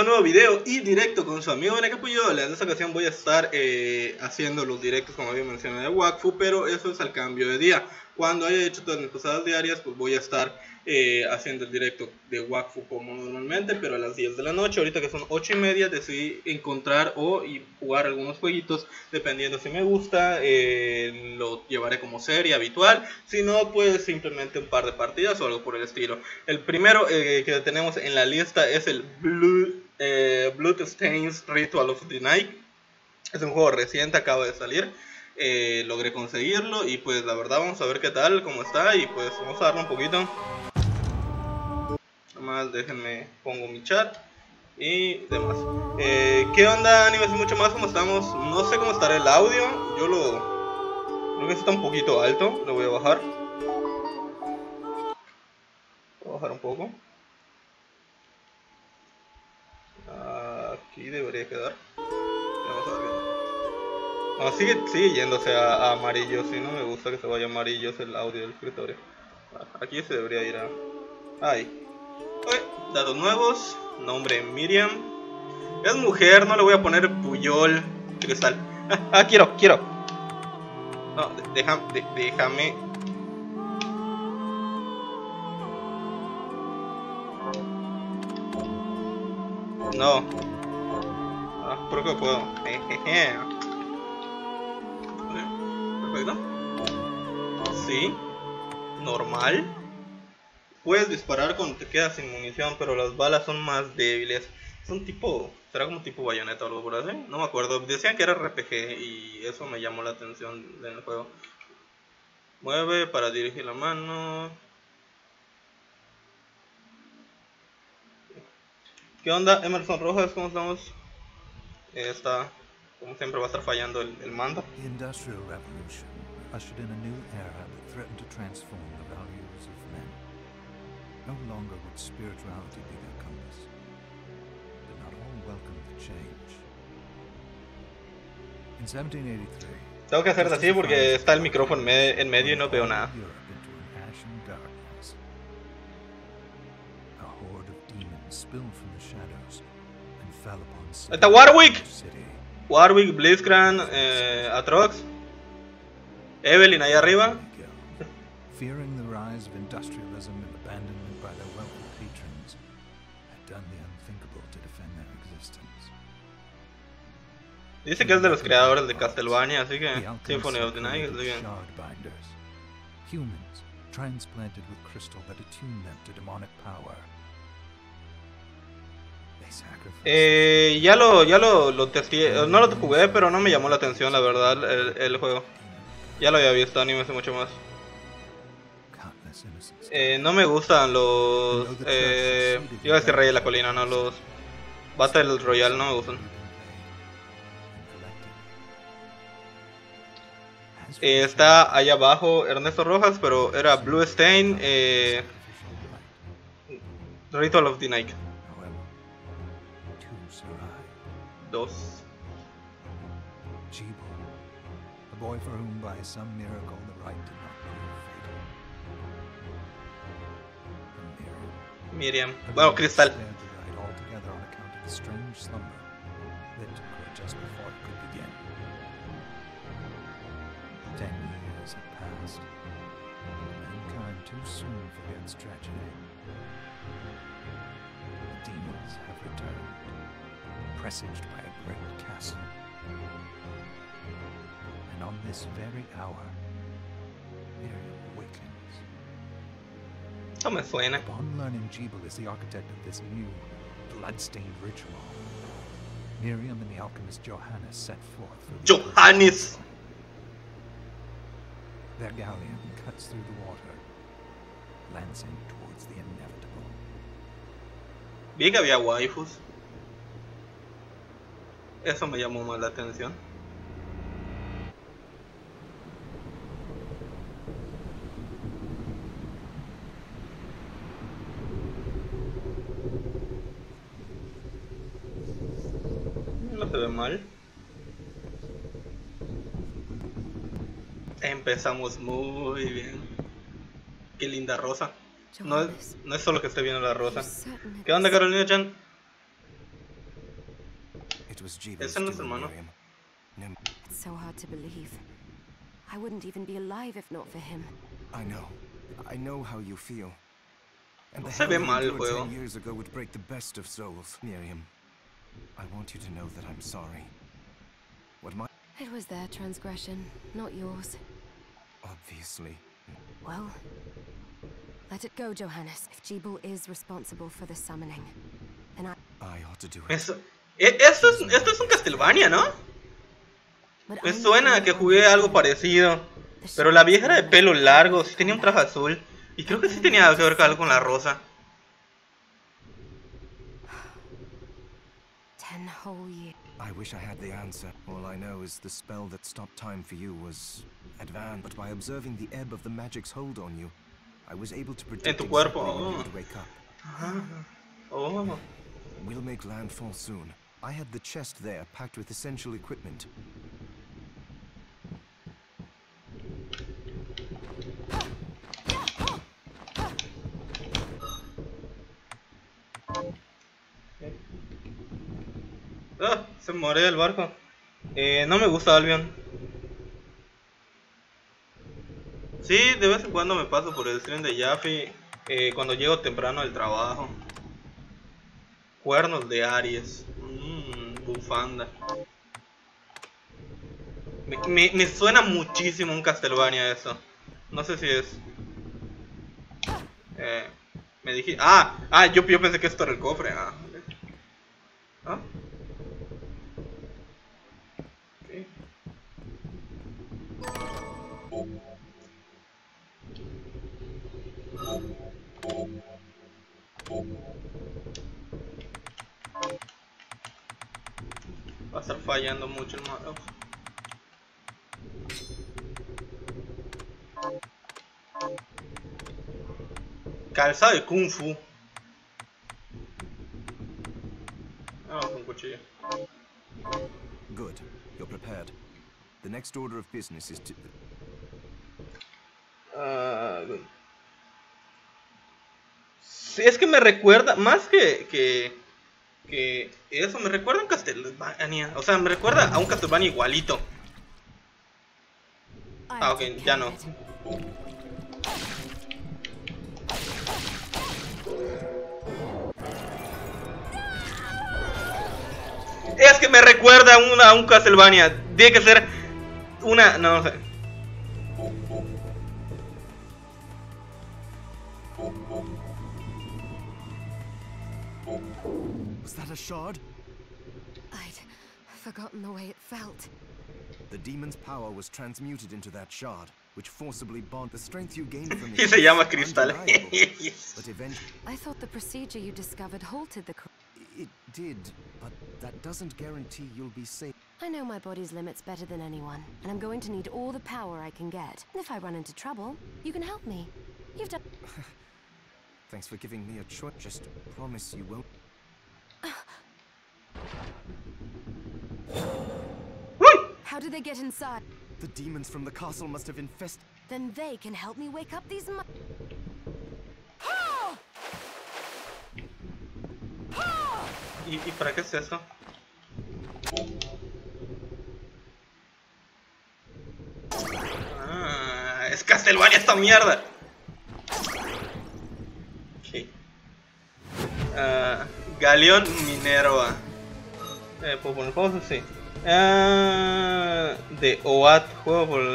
a un nuevo video y directo con su amigo Beneca Puyola. En esta ocasión voy a estar haciendo los directos como había mencionado de Wakfu, pero eso es al cambio de día. Cuando haya hecho todas mis posadas diarias, pues voy a estar haciendo el directo de Wakfu como normalmente, pero a las 10 de la noche. Ahorita que son 8:30 decidí encontrar y jugar algunos jueguitos, dependiendo si me gusta, lo llevaré como serie habitual. Si no, pues simplemente un par de partidas o algo por el estilo. El primero que tenemos en la lista es el Bloodstained Ritual of the Night. Es un juego reciente, acaba de salir. Logré conseguirlo y pues la verdad vamos a ver qué tal, cómo está, y pues vamos a darle un poquito. Nomás déjenme, pongo mi chat y demás. ¿Qué onda, animes y mucho más? ¿Cómo estamos? No sé cómo estará el audio. Creo que está un poquito alto. Lo voy a bajar. Voy a bajar un poco. Aquí debería quedar. Vamos a ver qué tal. No, sigue yéndose a amarillo. Si no me gusta que se vaya amarillo, es el audio del escritorio. Aquí se debería ir a... Ahí. Datos nuevos. Nombre Miriam. Es mujer, no le voy a poner Puyol. Cristal. Quiero. No, déjame. No. Creo que puedo. Perfecto. Sí. Normal. Puedes disparar cuando te quedas sin munición, pero las balas son más débiles. Son tipo... ¿Será como tipo bayoneta o algo por así? No me acuerdo. Decían que era RPG y eso me llamó la atención en el juego. Mueve para dirigir la mano. ¿Qué onda, Emerson Rojas? ¿Cómo estamos? Como siempre va a estar fallando el mando. The Industrial Revolution ushered in a new era that threatened to transform the values of men. No longer would spirituality be their compass, but not all welcomed the change. In 1783, tengo que hacerlo así porque está el micrófono en medio y no veo nada. Está Warwick, Blitzcrank, Atrox, Evelyn ahí arriba. Fearing the rise of industrialism and abandonment by their wealthy patrons, had done the unthinkable to defend their existence. Dice que es de los creadores de Castlevania, así que Symphony of the Night, así que... Humans transplanted with crystal that attuned them to demonic power. Ya lo testé, no lo jugué, pero no me llamó la atención, la verdad, el juego. Ya lo había visto, anime hace mucho más. No me gustan los... iba a decir Rey de la Colina, no, los Battle Royale no me gustan. Está allá abajo Ernesto Rojas, pero era Bloodstained Ritual of the Night 2. A boy for whom by some miracle the right did not prove fatal. Miriam. Bueno, Cristal. Altogether on account of the strange slumber that took her just before it could begin. 10 years have passed. Mankind too soon forgets tragedy. The demons have returned, presaged by a great castle. And on this very hour, Miriam awakens. No me suena. Upon learning Jebel is the architect of this new, blood-stained ritual, Miriam and the alchemist Johannes set forth for the Johannes! Their galleon cuts through the water, lancing towards the inevitable. Vi que había waifus. Eso me llamó más la atención. No se ve mal. Empezamos muy bien. Qué linda rosa. No es solo que esté viendo la rosa. ¿Qué onda, Carolina Chan? It was Jibo's Ese no es doing, hermano. Miriam. No, It's so hard to believe. I wouldn't even be alive if not for him. I know. I know how you feel. And the Se hell ve you mal el endured juego. 10 years ago would break the best of souls, Miriam. I want you to know that I'm sorry. What my... It was their transgression, not yours. Obviously. Well, let it go, Johannes. If Jibal is responsible for the summoning, then I ought to do it. Esto es un Castlevania, ¿no? But Me I'm suena a que jugué algo parecido. Pero la vieja era de pelo largo, sí tenía un traje azul. Y creo que sí tenía que ver algo con la rosa. 10 whole years. I wish I had the answer. All I know is the spell that stopped time for you was advanced, but by observing the ebb of the magic's hold on you, I was able to predict tu exactly cuerpo, when you oh. would wake up. Oh. We'll make landfall soon. I had the chest there packed with essential equipment. Ah, se muere el barco. No me gusta Albion. Sí, de vez en cuando me paso por el stream de Jaffe cuando llego temprano del trabajo. Cuernos de Aries. Bufanda. Me suena muchísimo un Castlevania eso. No sé si es. Me dije. Yo pensé que esto era el cofre. ¿Ah? Okay. Va a estar fallando mucho el mouse. Calzado de Kung Fu. Un cuchillo. Good. You're prepared. The next order of business is to... Sí, es que me recuerda, más que eso, me recuerda a un Castlevania. O sea, me recuerda a un Castlevania igualito. Ok, ya no. Es que me recuerda a un Castlevania. Tiene que ser una... No sé. Was that a shard? I'd forgotten the way it felt. The demon's power was transmuted into that shard, which forcibly bond the strength you gained from it. Y se llama Cristal. But eventually... I thought the procedure you discovered halted the... It did, but that doesn't guarantee you'll be safe. I know my body's limits better than anyone, and I'm going to need all the power I can get. And if I run into trouble, you can help me. You've done... Thanks for giving me a choice. Just promise you won't... How did they get inside? The demons from the castle must have infested... Then they can help me wake up these ¿Y para qué es eso? Es Castlevania esta mierda. Okay. Galeón Minerva. ¿Puedo poner pausa? Sí. De OAT, juego por...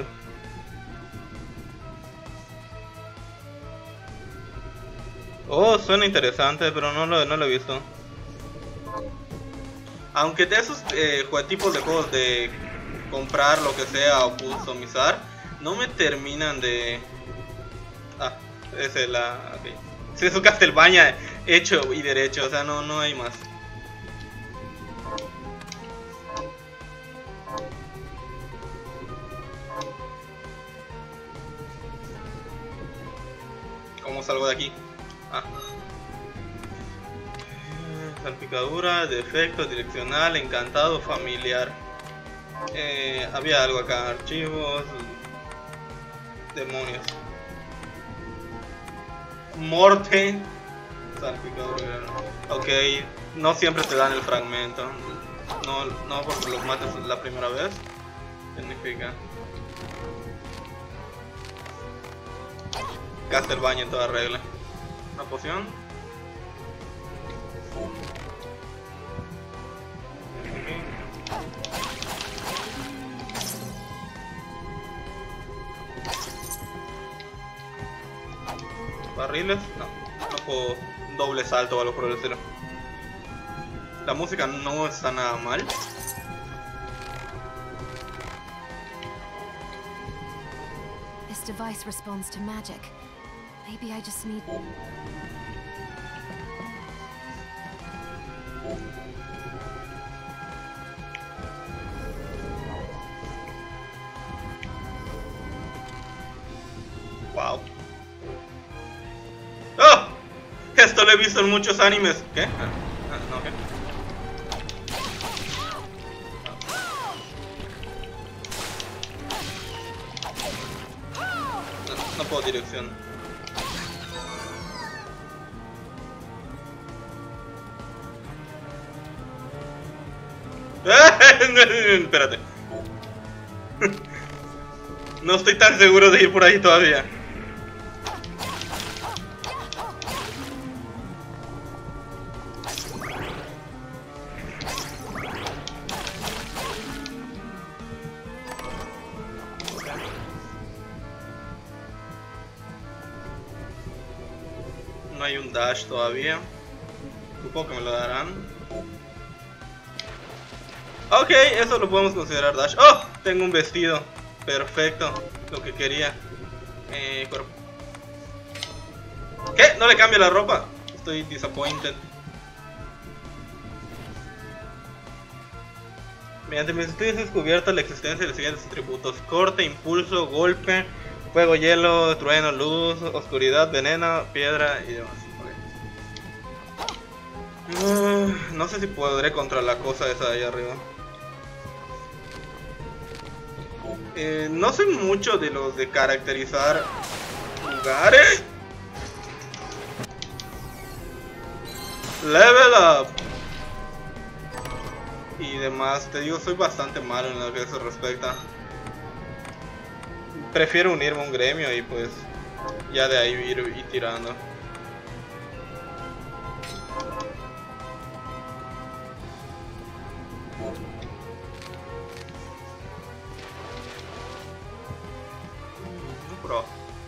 Oh, suena interesante, pero no lo he visto. Aunque de esos tipos de juegos de comprar lo que sea o customizar, no me terminan de... Esa es la... Okay. Sí, es un Castlevania hecho y derecho, o sea, no hay más. ¿Cómo salgo de aquí? Salpicadura, defecto, direccional, encantado, familiar. Había algo acá, archivos, demonios. Morte, salpicadura. Ok, no siempre te dan el fragmento. No porque los mates la primera vez. Significa Castlevania en toda regla. Una poción. Barriles, no puedo doble salto o algo por el estilo. La música no está nada mal. This device responds to magic. Maybe I just need... Wow. ¡Oh! Esto lo he visto en muchos animes. ¿Qué? No, ¿qué? No puedo dirección. Espérate. No estoy tan seguro de ir por ahí todavía. No hay un dash todavía. Supongo que me lo darán. Ok, eso lo podemos considerar dash. ¡Oh! Tengo un vestido. Perfecto. Lo que quería. Cuerpo. ¿Qué? ¿No le cambia la ropa? Estoy disappointed. Mediante mis estudios he descubierto la existencia de los siguientes atributos: corte, impulso, golpe, fuego, hielo, trueno, luz, oscuridad, veneno, piedra y demás. Okay. No sé si podré contra la cosa esa de ahí arriba. No sé mucho de los de caracterizar lugares. Level up y demás. Te digo, soy bastante malo en lo que eso respecta. Prefiero unirme a un gremio y pues ya de ahí ir tirando. Bro.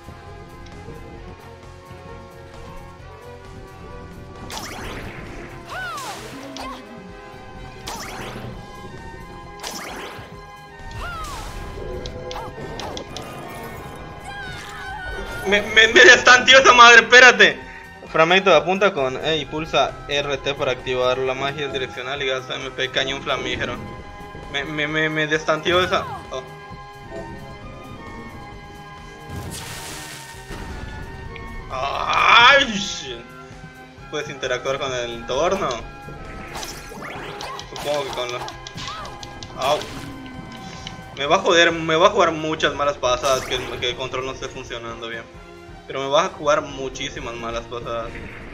Me destanteó esa madre, espérate. Fragmento de apunta con E y pulsa RT para activar la magia direccional y gasta MP cañón flamígero. Me destanteó esa. Oh. ¡Ay! Puedes interactuar con el entorno. Supongo que con la... ¡Au! Me va a jugar muchas malas pasadas que el control no esté funcionando bien. Pero me va a jugar muchísimas malas pasadas.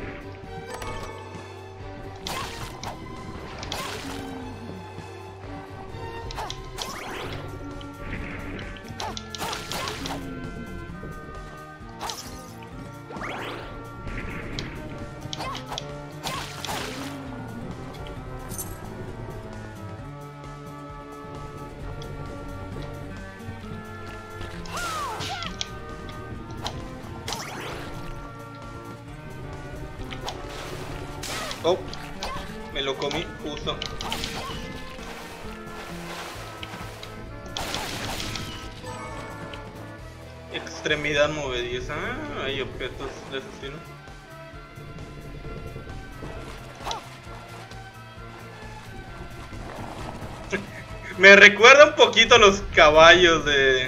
Oh, me lo comí justo. Extremidad movediza. Hay objetos de ese estilo. Me recuerda un poquito a los caballos de...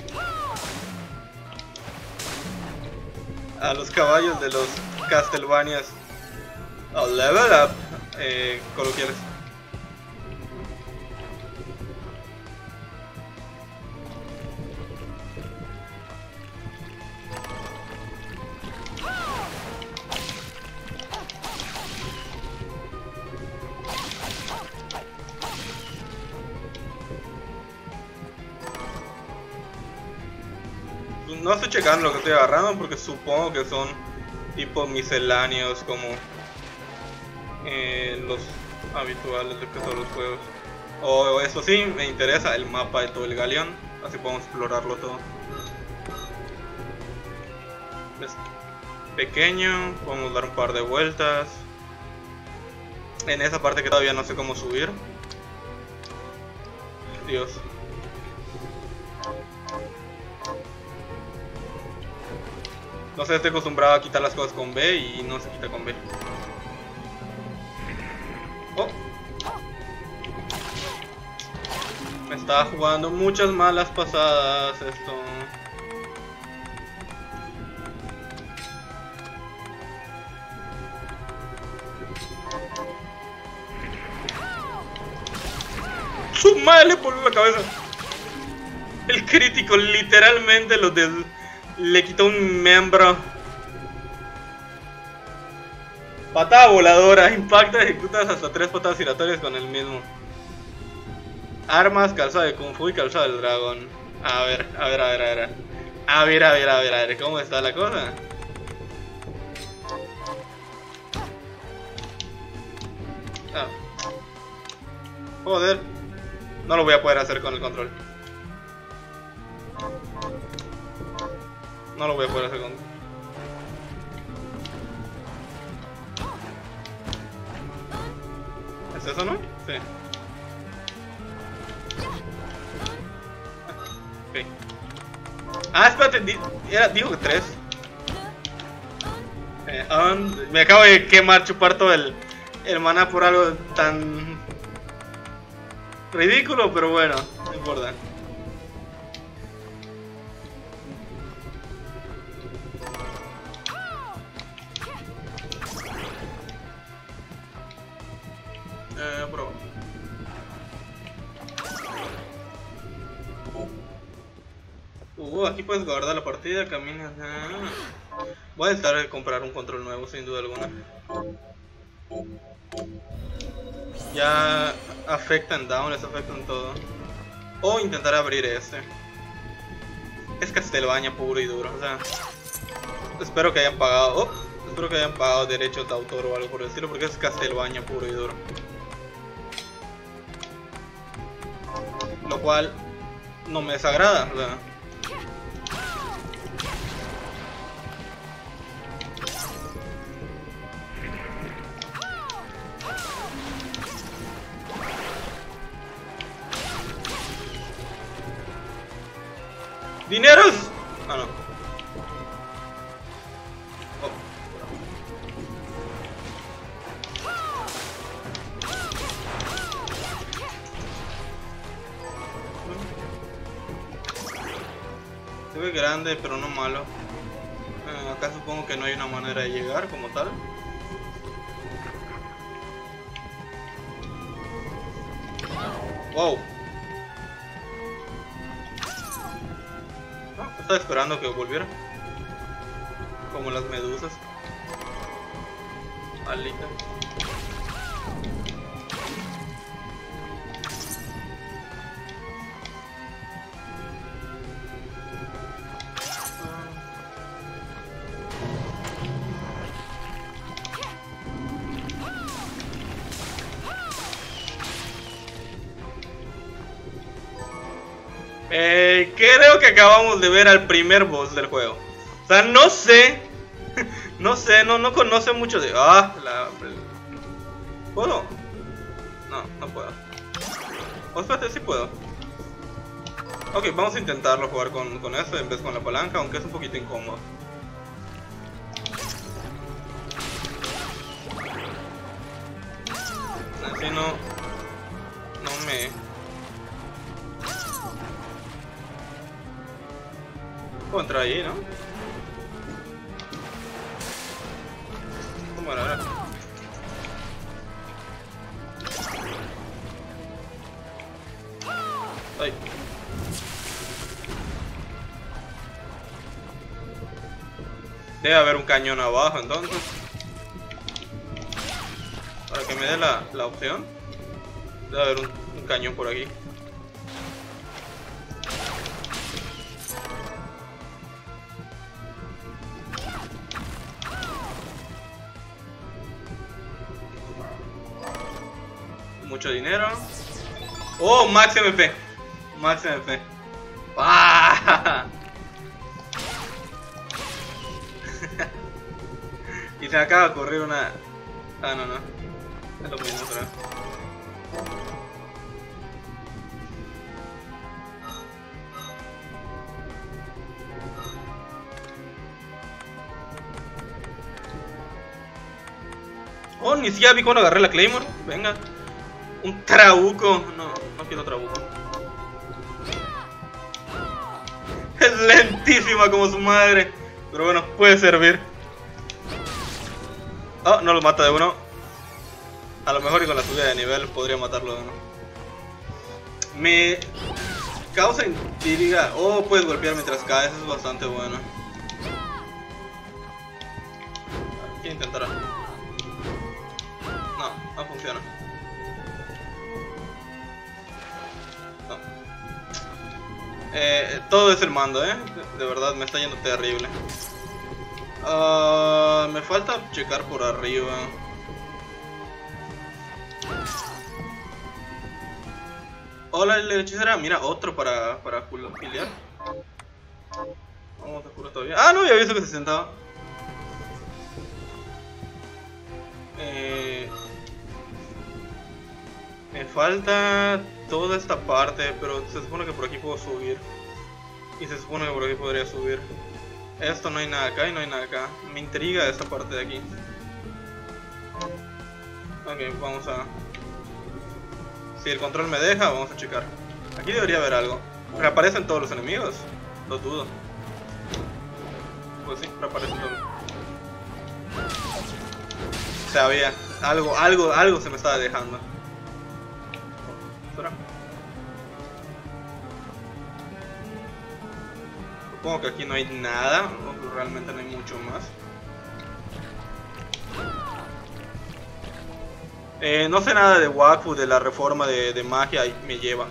a los caballos de los Castlevanias. Oh, level up, coloquiales. No estoy checando lo que estoy agarrando porque supongo que son tipo misceláneos como los habituales de que son los juegos. O eso sí, me interesa el mapa de todo el galeón, así podemos explorarlo todo. Es pequeño, podemos dar un par de vueltas. En esa parte que todavía no sé cómo subir. Dios. No sé, estoy acostumbrado a quitar las cosas con B y no se quita con B. Oh. Me estaba jugando muchas malas pasadas esto. Su madre le voló la cabeza. El crítico literalmente le quitó un miembro. Patada voladora, impacta, ejecutas hasta 3 patadas giratorias con el mismo. Armas, calzado de Kung Fu y calzado del dragón. A ver, ¿cómo está la cosa? Ah. Joder. No lo voy a poder hacer con el control. No lo voy a poder hacer con... ¿Es eso, no? Sí. Ok. Ah, espérate, dijo que 3. Me acabo de quemar, chupar todo el maná por algo tan ridículo, pero bueno, no importa. Bro. Aquí puedes guardar la partida, caminas. Voy a intentar comprar un control nuevo, sin duda alguna. Ya afectan downs, afectan todo. O intentar abrir este. Es Castlevania puro y duro, o sea. Espero que hayan pagado. Espero que hayan pagado derechos de autor o algo por el estilo, porque es Castlevania puro y duro. Lo cual no me desagrada, o sea. ¡Dineros! Ah, no. Oh. Se ve grande, pero no malo. Acá supongo que no hay una manera de llegar como tal. Wow. Estaba esperando que volviera. Como las medusas. Alita. Creo que acabamos de ver al primer boss del juego. O sea, no sé. No conoce mucho de... ¿Puedo? No puedo. Oh, espérate, sí puedo. Ok, vamos a intentarlo jugar con esto en vez con la palanca, aunque es un poquito incómodo. Así no me... Puedo entrar ahí, ¿no? ¿Cómo era? Ay. Debe haber un cañón abajo, entonces. Para que me dé la opción. Debe haber un cañón por aquí. mucho dinero. Oh, Max MP. Max MP. ¡Ah! Y se acaba de ocurrir una... Ah, no. Es lo mismo, creo. Oh, ni siquiera vi cuando agarré la Claymore. Venga. Un trabuco. No quiero trabuco. Es lentísima como su madre. Pero bueno, puede servir. Oh, no lo mata de uno. A lo mejor y con la subida de nivel podría matarlo de uno. Me causa intriga. Oh, puedes golpear mientras caes. Eso es bastante bueno. ¿Quién intentará? No funciona. No. Todo es el mando, de verdad me está yendo terrible. Me falta checar por arriba. Hola, la hechicera. Mira, otro para afiliar. Vamos a curar todavía. Ah, no había visto que se sentaba. Me falta toda esta parte, pero se supone que por aquí puedo subir. Y se supone que por aquí podría subir. Esto no hay nada acá y no hay nada acá. Me intriga esta parte de aquí. Ok, vamos a... Si el control me deja, vamos a checar. Aquí debería haber algo. ¿Reaparecen todos los enemigos? Lo dudo. Pues sí, reaparecen todos. Sabía. Algo se me estaba dejando. ¿Será? Supongo que aquí no hay nada. No, realmente no hay mucho más. No sé nada de Wakfu, de la reforma de magia, y me lleva.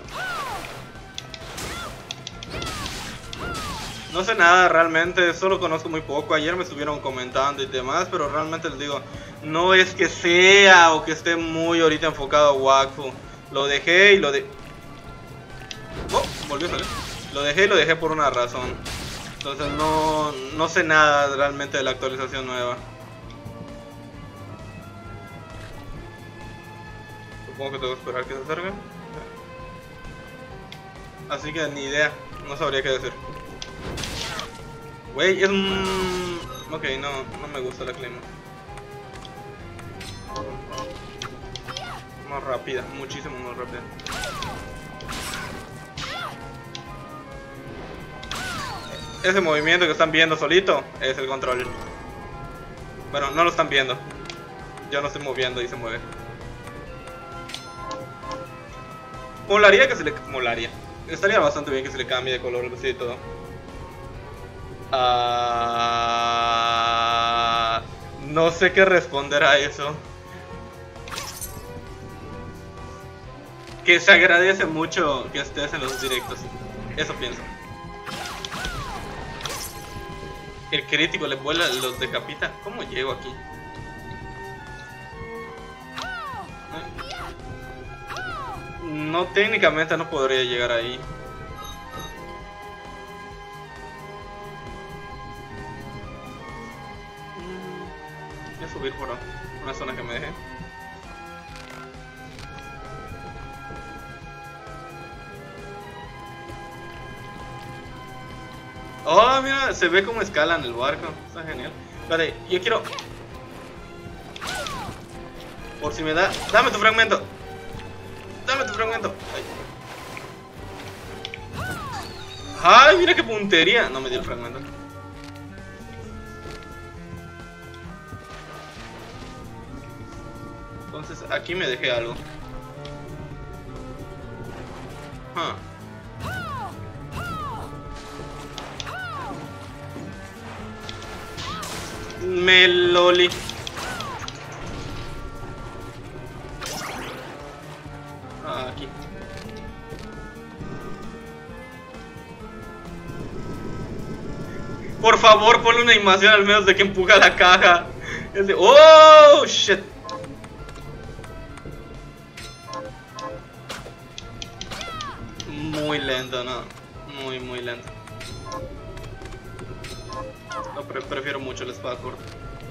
No sé nada realmente, solo conozco muy poco. Ayer me estuvieron comentando y demás, pero realmente les digo, no es que sea o que esté muy ahorita enfocado a Wakfu. Lo dejé y lo de... Oh, volvió a salir. Lo dejé y lo dejé por una razón. Entonces no sé nada realmente de la actualización nueva. Supongo que tengo que esperar que se acerque. Así que ni idea, no sabría qué decir. Wey, es un... Ok, no me gusta la clima. Más rápida, muchísimo más rápida. Ese movimiento que están viendo solito es el control. Bueno, no lo están viendo. Yo no estoy moviendo y se mueve. Molaría que se le... Molaría. Estaría bastante bien que se le cambie de color y todo. No sé qué responder a eso. Que se agradece mucho que estés en los directos. Eso pienso. El crítico le vuela, los decapita. ¿Cómo llego aquí? No, técnicamente no podría llegar ahí. Voy a subir por una zona que me deje. Oh, mira, se ve como escalan el barco. Está genial. Vale, yo quiero... Por si me da... ¡Dame tu fragmento! ¡Dame tu fragmento! ¡Ay, mira qué puntería! No me dio el fragmento. Entonces, aquí me dejé algo. Meloli. Aquí. Por favor, ponle una animación al menos de que empuja la caja. Es de... ¡Oh, shit! muy lento, ¿no? Muy lento. No, prefiero mucho la espada corta.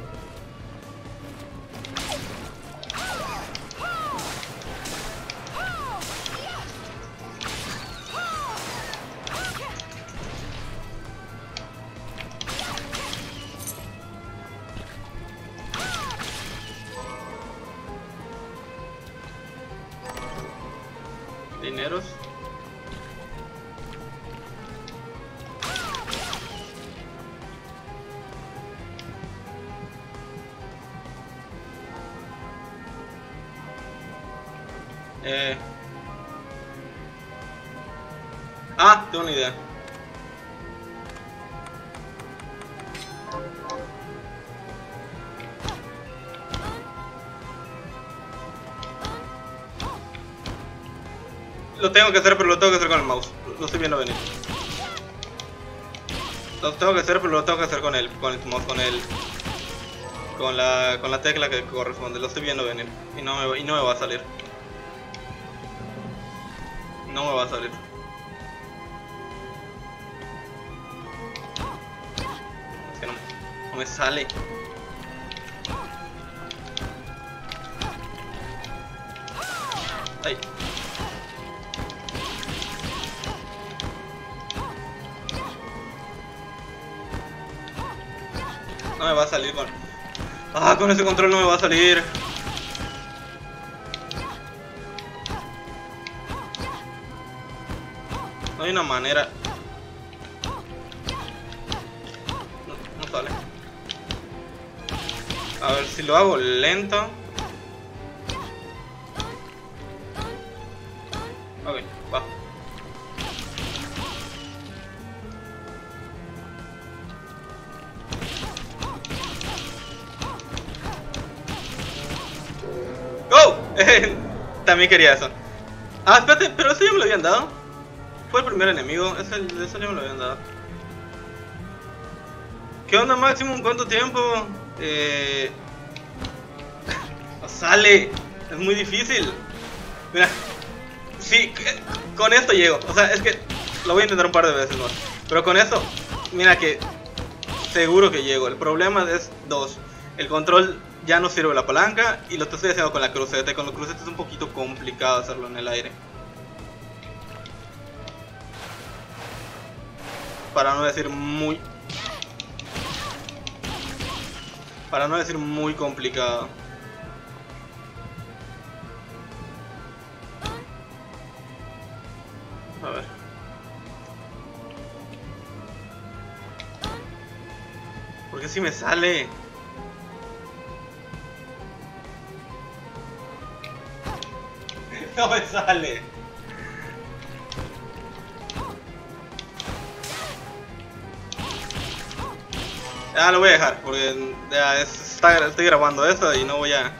Dineros. Tengo una idea. Lo tengo que hacer, pero lo tengo que hacer con el mouse. Lo estoy viendo venir. Lo tengo que hacer, pero lo tengo que hacer con el mouse, con la tecla que corresponde. Lo estoy viendo venir y no me va a salir. No me va a salir. Es que no me sale. Ay. No me va a salir con... con ese control no me va a salir. No hay una manera. No sale. A ver si lo hago lento. Ok, va. ¡Oh! También quería eso. Espérate, pero eso ya me lo habían dado. Fue el primer enemigo, eso ya me lo habían dado. ¿Qué onda, Maximum? ¿Cuánto tiempo? No sale. Es muy difícil. Mira. Sí, con esto llego. O sea, es que lo voy a intentar un par de veces más. Pero con esto, mira que seguro que llego. El problema es dos. El control ya no sirve la palanca y lo estoy haciendo con la cruceta. Y con la cruceta es un poquito complicado hacerlo en el aire. Para no decir muy complicado. A ver. ¿Por qué si me sale? No me sale. Lo voy a dejar porque ya estoy grabando esto y no voy a...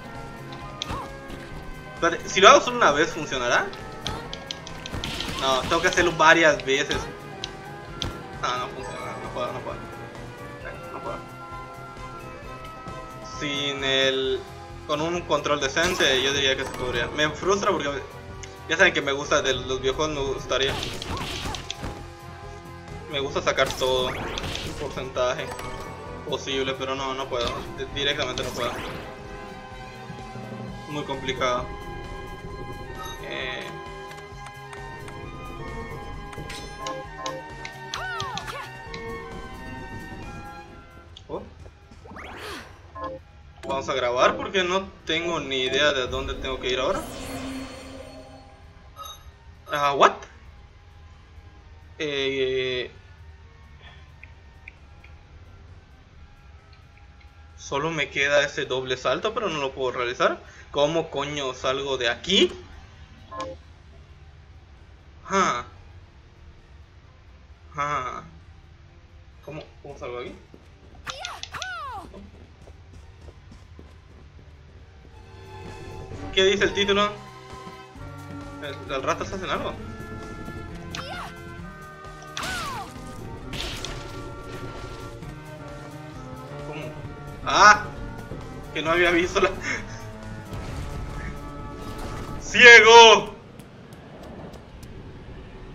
Pero, si lo hago solo una vez, ¿funcionará? No, tengo que hacerlo varias veces. No funciona, no puedo. Con un control decente yo diría que se podría. Me frustra porque ya saben que me gusta de los videojuegos, me gusta sacar todo el porcentaje posible, pero no puedo, directamente no puedo. Muy complicado. Vamos a grabar porque no tengo ni idea de dónde tengo que ir ahora. ¿What? Solo me queda ese doble salto, pero no lo puedo realizar. ¿Cómo coño salgo de aquí? ¿Cómo salgo de aquí? ¿Qué dice el título? ¿Las ratas hacen algo? ¿Cómo? Que no había visto la... ¡Ciego!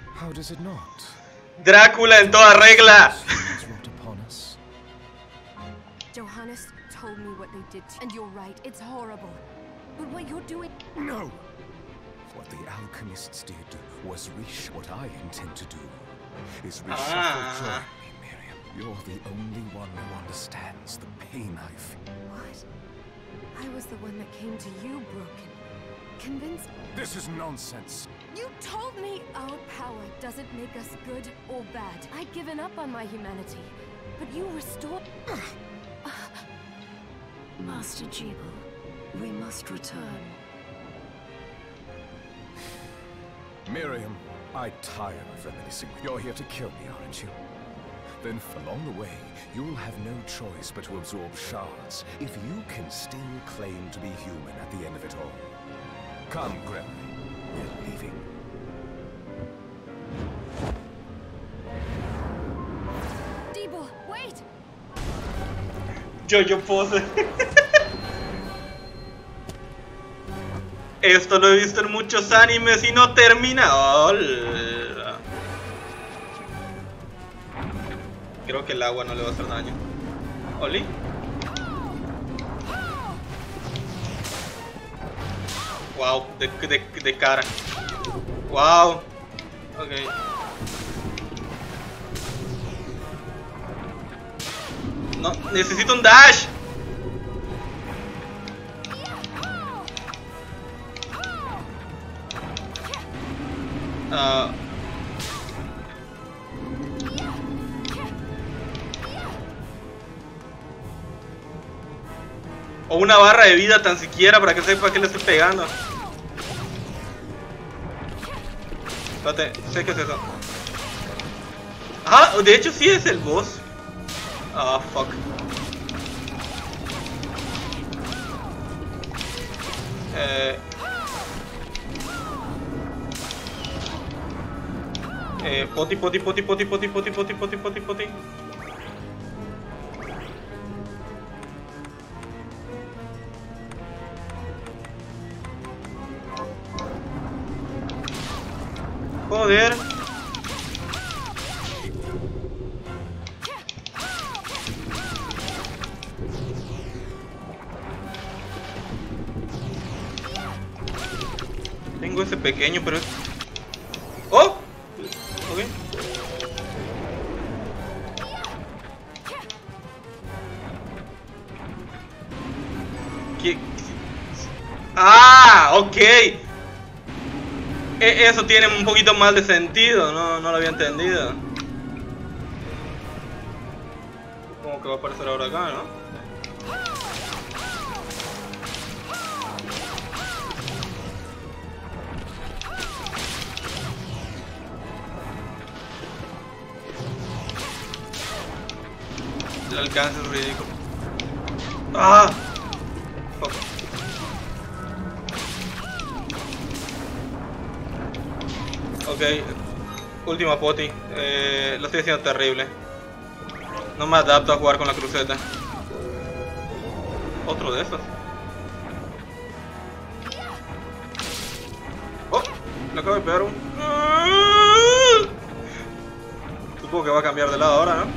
How does it not? Drácula en toda regla. Sins wrought upon us. Johannes told me what they did to, and you're right, it's horrible. But what you're doing... No! What the alchemists did was what I intend to do is reshuffle joy. Miriam, you're the only one who understands the pain I feel. What? I was the one that came to you, broken. Convinced... This is nonsense. You told me our power doesn't make us good or bad. I'd given up on my humanity. But you restored... Master Jeeble, we must return. Miriam, I tire of reminiscing. You're here to kill me, aren't you? Then along the way, you'll have no choice but to absorb shards if you can still claim to be human at the end of it all. Come, Gregory. We're leaving. Jeeble, wait! Yo pose. Esto lo he visto en muchos animes y no termina. Hola. Creo que el agua no le va a hacer daño. ¿Oli? Wow, de cara. Wow. Ok. No, necesito un dash. O una barra de vida tan siquiera para que sepa que le estoy pegando. Espérate, sé qué es eso. Ah, de hecho sí es el boss. Ah, fuck. Poti. Joder. Tengo ese pequeño, pero... ¡Oh! Ok. ¿Qué? ¡Ah! Ok. Eso tiene un poquito más de sentido, no lo había entendido. Supongo que va a aparecer ahora acá, ¿no? El alcance es ridículo. ¡Ah! Fuck. Ok, última poti. Lo estoy haciendo terrible. No me adapto a jugar con la cruceta. Otro de esos. Oh, le acabo de pegar un... Supongo que va a cambiar de lado ahora, ¿no?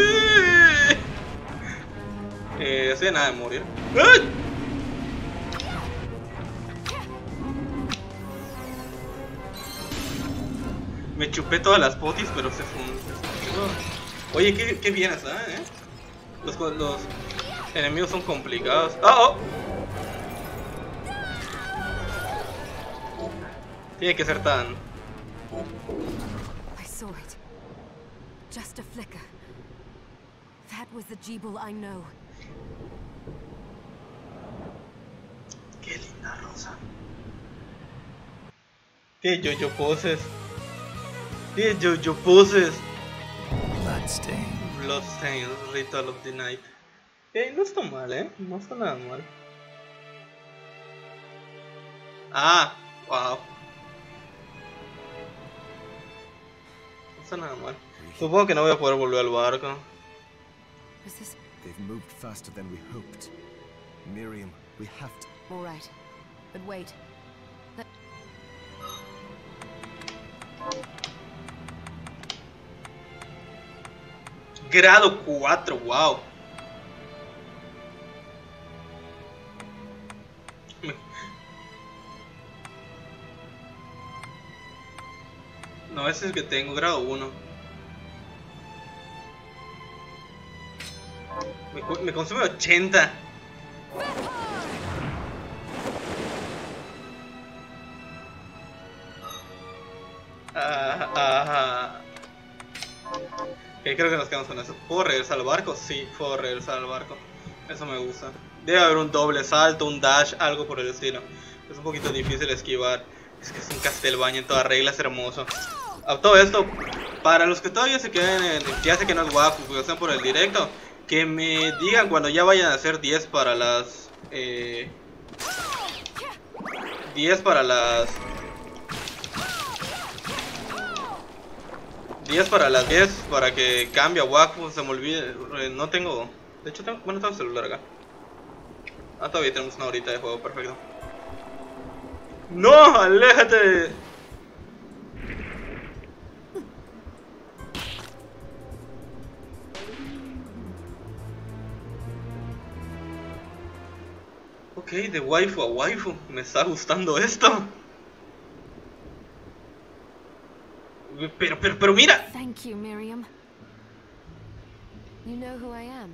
Así de nada de morir. Me chupé todas las potis, pero se fundió. Oye, qué bien está, ¿eh? Los enemigos son complicados. ¡Oh! Tiene que ser tan... I saw it. Just a flicker. That was the Jeeble I know. Qué linda rosa. Qué yo poses. Qué yo poses. Bloodstained, Ritual of the Night. No está mal, no está nada mal. Ah, wow. No está nada mal. Supongo que no voy a poder volver al barco. They've moved faster than we hoped. Miriam, we have to... All right, but wait. Grado 4, wow. No, ese es el que tengo, grado 1. Me consume 80. Ok, creo que nos quedamos con eso. ¿Puedo regresar al barco? Sí, puedo regresar al barco. Eso me gusta. Debe haber un doble salto, un dash, algo por el estilo. Es un poquito difícil esquivar. Es que es un Castlevania en toda regla, es hermoso. A todo esto, para los que todavía se queden en... Ya sé que no es guapo, porque están por el directo. Que me digan cuando ya vayan a hacer 10 para las... 10 para las... 10 para las 10, para que cambie a Wakfu, se me olvide, no tengo... De hecho, tengo el celular acá. Ah, todavía tenemos una horita de juego, perfecto. ¡No! ¡Aléjate! Ok, de waifu a waifu, me está gustando esto. Pero mira. Thank you, Miriam. You know who I am.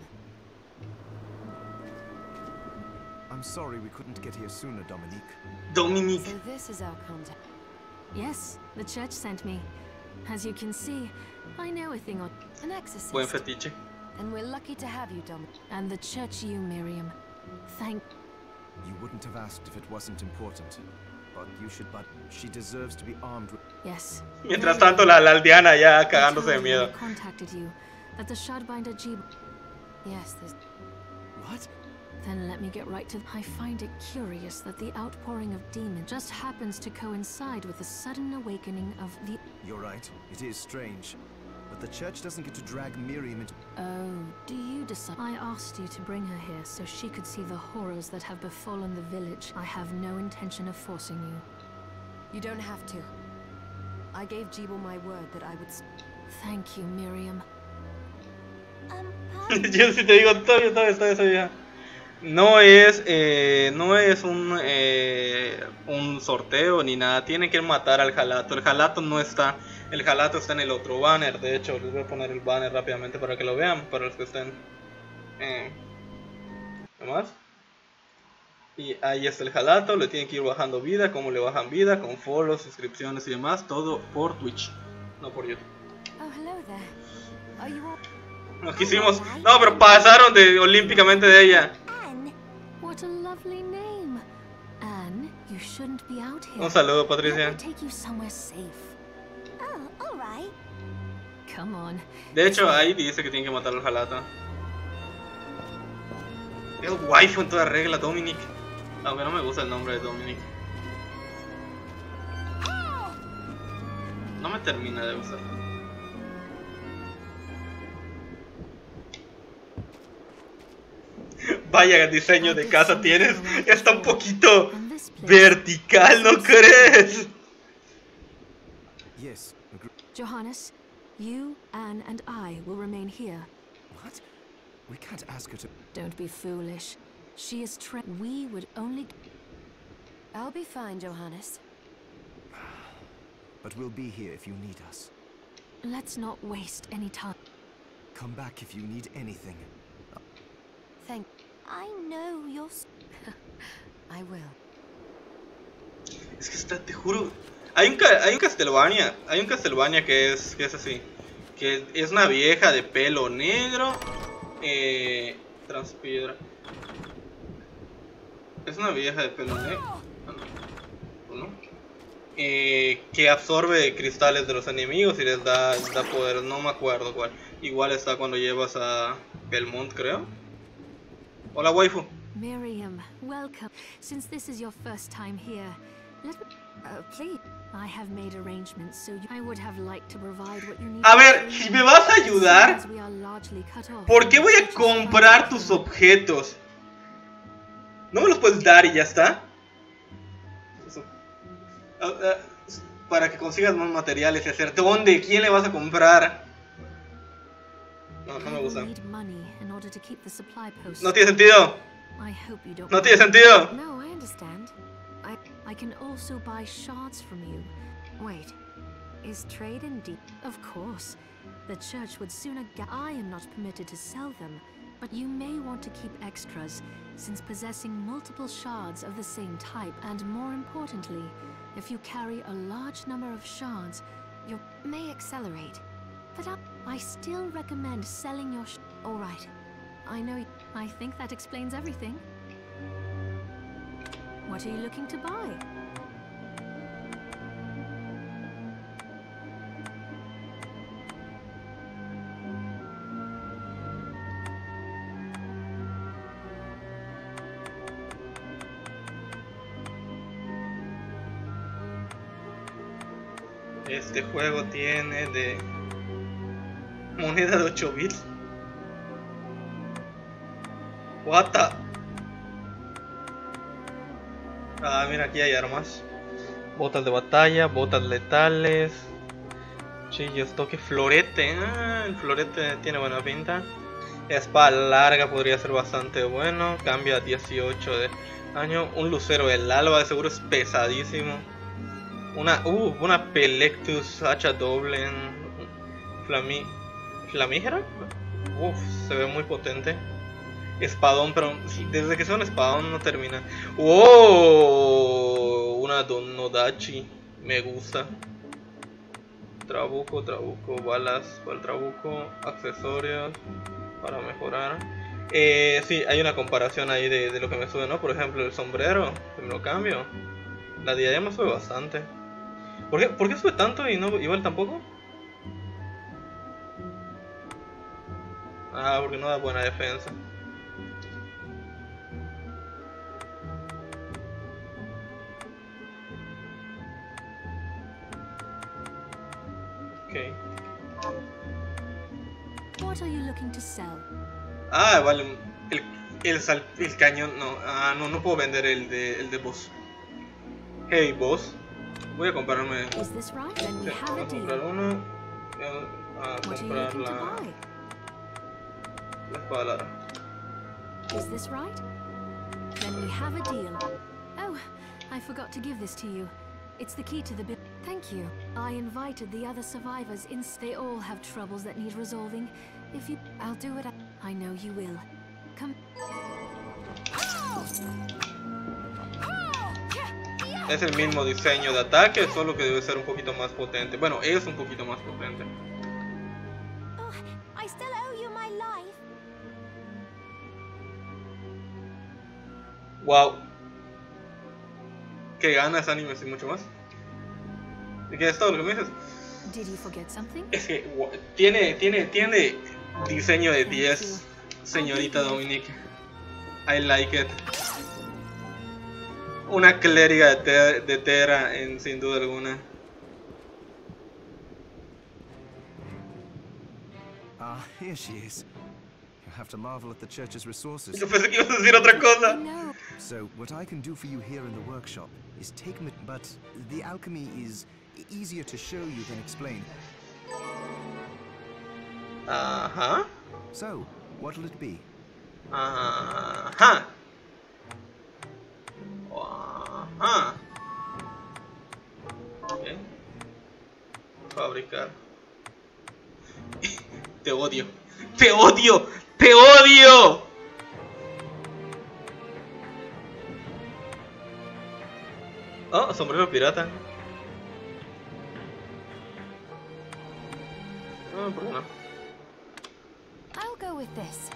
I'm sorry we couldn't get here sooner, Dominique. Dominique. So this is our contact. Yes, the church sent me. As you can see, I know a thing or An exorcist. Buen fetiche. And we're lucky to have you, Dominic. and the church you, Miriam. Thank You wouldn't have asked if it wasn't important. But she deserves to be armed with... yes. Mientras tanto, la aldeana ya cagándose de miedo. I contacted you that the Shardbinder Jeeb. Yes, there's... What? Then let me get right to. I find it curious that the outpouring of demons just happens to coincide with the sudden awakening of the. You're right, it is strange. But the church doesn't get to drag Miriam into... Oh, do you decide? I asked you to bring her here so she could see the horrors that have befallen the village. I have no intention of forcing you. You don't have to. I gave Jeeble my word that I would... Thank you, Miriam. Yo sí te digo, todavía está esa vieja. No es un sorteo ni nada. Tienen que matar al Jalato. El Jalato no está. El Jalato está en el otro banner. De hecho, les voy a poner el banner rápidamente para que lo vean. Para los que estén. ¿Más? Y ahí está el Jalato. Le tienen que ir bajando vida. Cómo le bajan vida. Con follows, suscripciones y demás. Todo por Twitch. No por YouTube. Oh, hello there. Are you all... Nos quisimos. No, pero pasaron olímpicamente de ella. Anne? What a lovely name. Anne, you shouldn't be out here. Un saludo, Let Patricia. me take you somewhere safe. Oh, all right. Come on. De hecho, ahí dice que tiene que matar al Jalato. Es waifu en toda regla, Dominic. Aunque no me gusta el nombre de Dominic. No me termina de gustar. Vaya diseño de casa tienes. Está un poquito And this place. vertical, ¿no crees? Yes, Johannes, you, Anne, and I will remain here. What? We can't ask her to... Don't be foolish. She is we would only. I'll be fine, Johannes. But we'll be here if you need us. Let's not waste any time. Come back if you need anything. Thank... I know you're... I will. Es que está, te juro. Hay un Castlevania que es así. Que es una vieja de pelo negro. Transpiedra. Es una vieja de pelo negro. ¿No? Que absorbe cristales de los enemigos y les da poder. No me acuerdo cuál. Igual está cuando llevas a Belmont, creo. Hola, waifu. Miriam, welcome. Since this is your first time here, let me. Please. I have made arrangements so I would have liked to provide what you need. A ver, si me vas a ayudar, Since we are largely cut off, ¿por qué voy a comprar tus objetos? ¿No me los puedes dar y ya está? Eso. Para que consigas más materiales y hacer. ¿Dónde? ¿Quién le vas a comprar? No, no me gusta. Need money in order to keep the supply posts. No tiene sentido. I hope you don't. No tiene sentido. No, I understand. I can also buy shards from you. Wait. Is trade indeed? Of course. The church would sooner I am not permitted to sell them, but you may want to keep extras, since possessing multiple shards of the same type, and more importantly, if you carry a large number of shards, you may accelerate. But I still recommend selling your all right. I know. I think that explains everything. What are you looking to buy? Este juego tiene de moneda de 8 bits. What the... Ah, mira, aquí hay armas. Botas de batalla, botas letales. Chillos, toque, florete. Ah, el florete tiene buena pinta. Espada larga podría ser bastante bueno. Cambia a 18 de daño. Un lucero del alba, de seguro es pesadísimo. Una Pelectus hacha doble. Flamígera. Se ve muy potente. Espadón, pero desde que sea un espadón no termina. ¡Wow! Una Nodachi. Me gusta. Trabuco, balas para el trabuco, accesorios para mejorar. Sí, hay una comparación ahí de lo que me sube, ¿no? Por ejemplo, el sombrero, que me lo cambio. La diadema sube bastante. ¿Por qué sube tanto y no igual tampoco? Ah, porque no da buena defensa. Okay. What are you looking to sell? Ah, vale. El cañón. No, no puedo vender el de boss. Hey, boss. Voy a comprarme. Is this right? Then we Sí, have voy a a deal. comprar uno. A What are you comprar looking to la buy? espada larga. Is this right? Then we have a deal. Oh, I forgot to give this to you. It's the key to the building. Thank you. I invited the other survivors in. They all have troubles that need resolving. If you... I'll do it. I know you will. Come... Es el mismo diseño de ataque, solo que debe ser un poquito más potente. Bueno, es un poquito más potente. Oh, I still owe you my life. Wow. Que ganas animes y mucho más. ¿Y qué es todo lo que me dices? Did you forget something? Es que tiene diseño de 10, señorita Dominique. I like it. Una clériga de Terra, sin duda alguna. Ah, here she is. You have to marvel at the church's resources. Yo pensé que ibas a decir otra cosa. No. So, what I can do for you here in the workshop is take but the alchemy is easier to show you than explain. Ajá. So, what'll it be? Ajá. Ajá. Okay. Fabricar. Te odio. Te odio. Te odio. Oh, sombrero pirata. No, ¿por qué no? I'll go with this.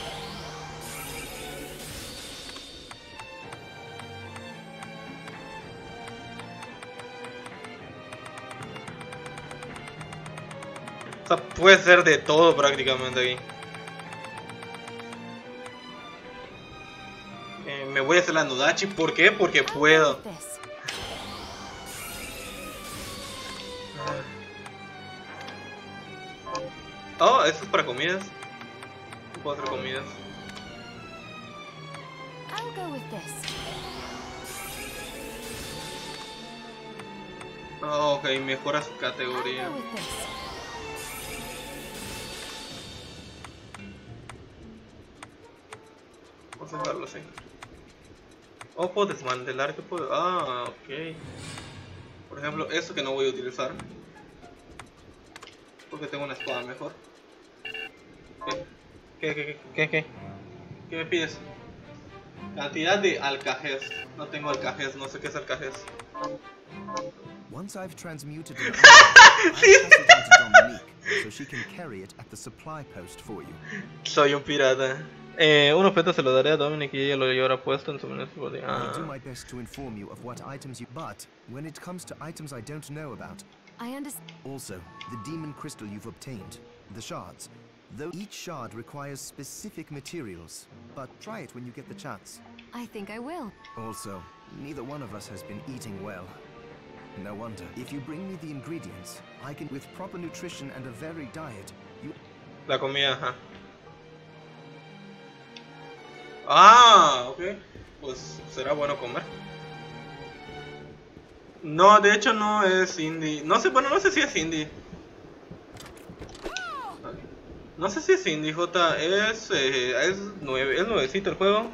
O sea, puede ser de todo prácticamente aquí. Me voy a hacer la Nodachi. ¿Por qué? Porque puedo. With this. Oh, esto es para comidas. Puedo hacer comidas. I'll go with this. Oh, ok, mejora su I'll categoría. go with this. Vamos a dejarlo así. O puedo desmantelar, ¿qué puedo? Ah, ok. Por ejemplo, esto que no voy a utilizar. Porque tengo una espada mejor. ¿Qué me pides? Cantidad de alcajés. No tengo alcajés, no sé qué es alcajés. Once I've transmuted an item, I'll pass it on to Dominique, so she can carry it at the supply post for you. Soy un pirata. Un objeto se lo daré a Dominic y ella lo llevará puesto en su menú. I'll do my best to inform you of what items you... But, when it comes to items I don't know about... I understand. Also, the demon crystal you've obtained, the shards. Though each shard requires specific materials, but try it when you get the chance. I think I will. Also, neither one of us has been eating well. No wonder. If you bring me the ingredients, I can... With proper nutrition and a varied diet, you... La comida, ajá. Ah, ok. Pues será bueno comer. No, de hecho no es indie. No sé, bueno, no sé si es indie. No sé si es indie, J. Es nuevecito el juego.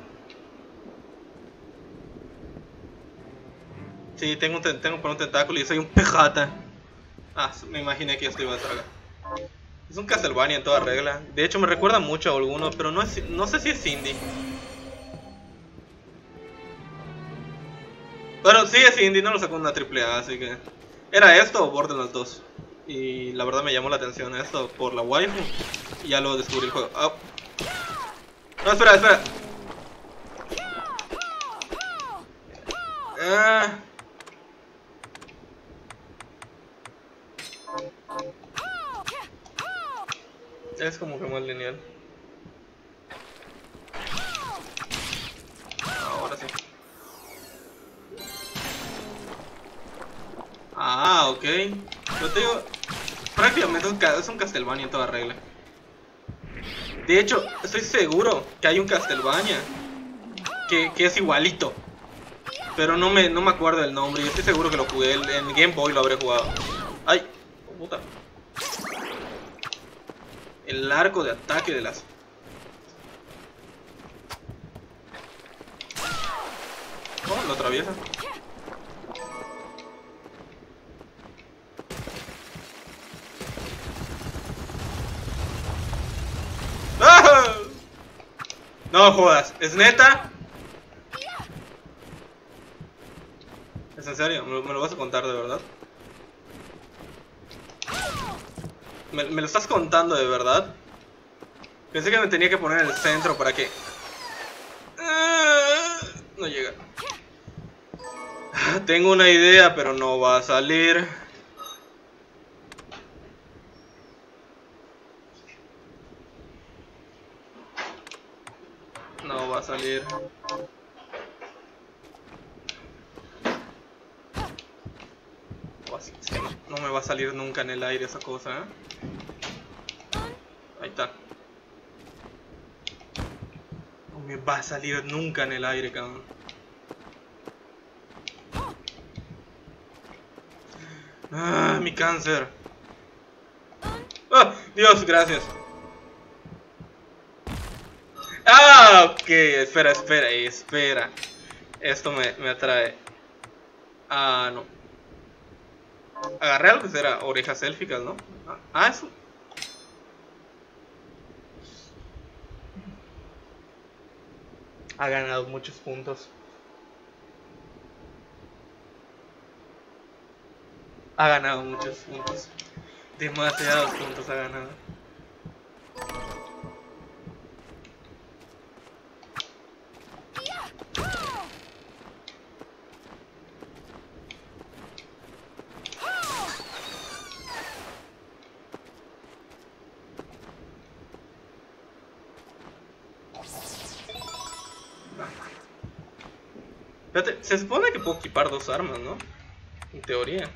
Sí, tengo por un tentáculo y soy un pejata. Ah, me imaginé que esto iba a tragar. Es un Castlevania en toda regla. De hecho me recuerda mucho a alguno, pero no sé si es indie. Bueno, sí es indie, no lo sacó una AAA, así que... ¿Era esto o Borderlands 2? Y la verdad me llamó la atención esto por la waifu. Y ya luego descubrí el juego. Oh. No, espera. Es como que más lineal. Ahora sí. Ah, ok. Yo te digo, prácticamente es un Castlevania en toda regla. De hecho, estoy seguro que hay un Castlevania que es igualito. Pero no me acuerdo del nombre. Yo estoy seguro que lo jugué en Game Boy, lo habré jugado. ¡Ay! Oh, puta. El arco de ataque de las... Oh, lo atraviesa. ¡Ah! No jodas, ¿es neta? ¿Es en serio? ¿Me lo vas a contar de verdad? ¿Me lo estás contando de verdad? Pensé que me tenía que poner en el centro para que... No llega. Tengo una idea, pero no va a salir. No va a salir. Es que no me va a salir nunca en el aire esa cosa, ¿eh? Ahí está. No me va a salir nunca en el aire, cabrón. Ah, mi cáncer. Ah, Dios, gracias. Ah, ok, espera. Esto me atrae. Ah, no. Agarré algo que será orejas élficas, ¿no? Ah, eso. Ha ganado muchos puntos. Ha ganado muchos puntos. Demasiados puntos ha ganado. Espérate, se supone que puedo equipar dos armas, ¿no? En teoría.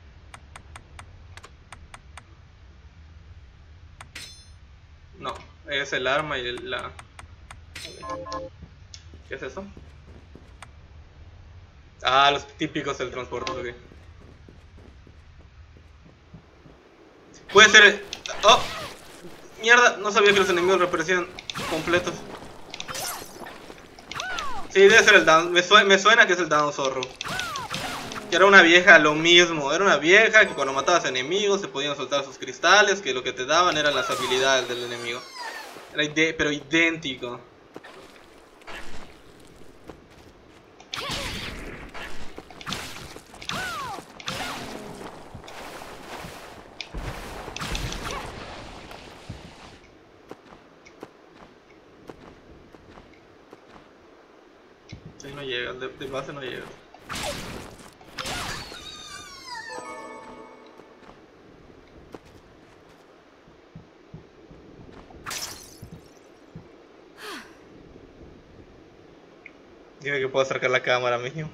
No, es el arma y la... ¿Qué es eso? Ah, los típicos del transporte, ok. Puede ser... ¡Oh! Mierda, no sabía que los enemigos reaparecían completos. Sí, debe ser el Down. Me suena que es el Down Zorro. Que era una vieja, lo mismo. Era una vieja que cuando matabas enemigos se podían soltar sus cristales. Que lo que te daban eran las habilidades del enemigo. Era pero idéntico. Sí, no llega, de base no llega. Dime que puedo acercar la cámara, mijo.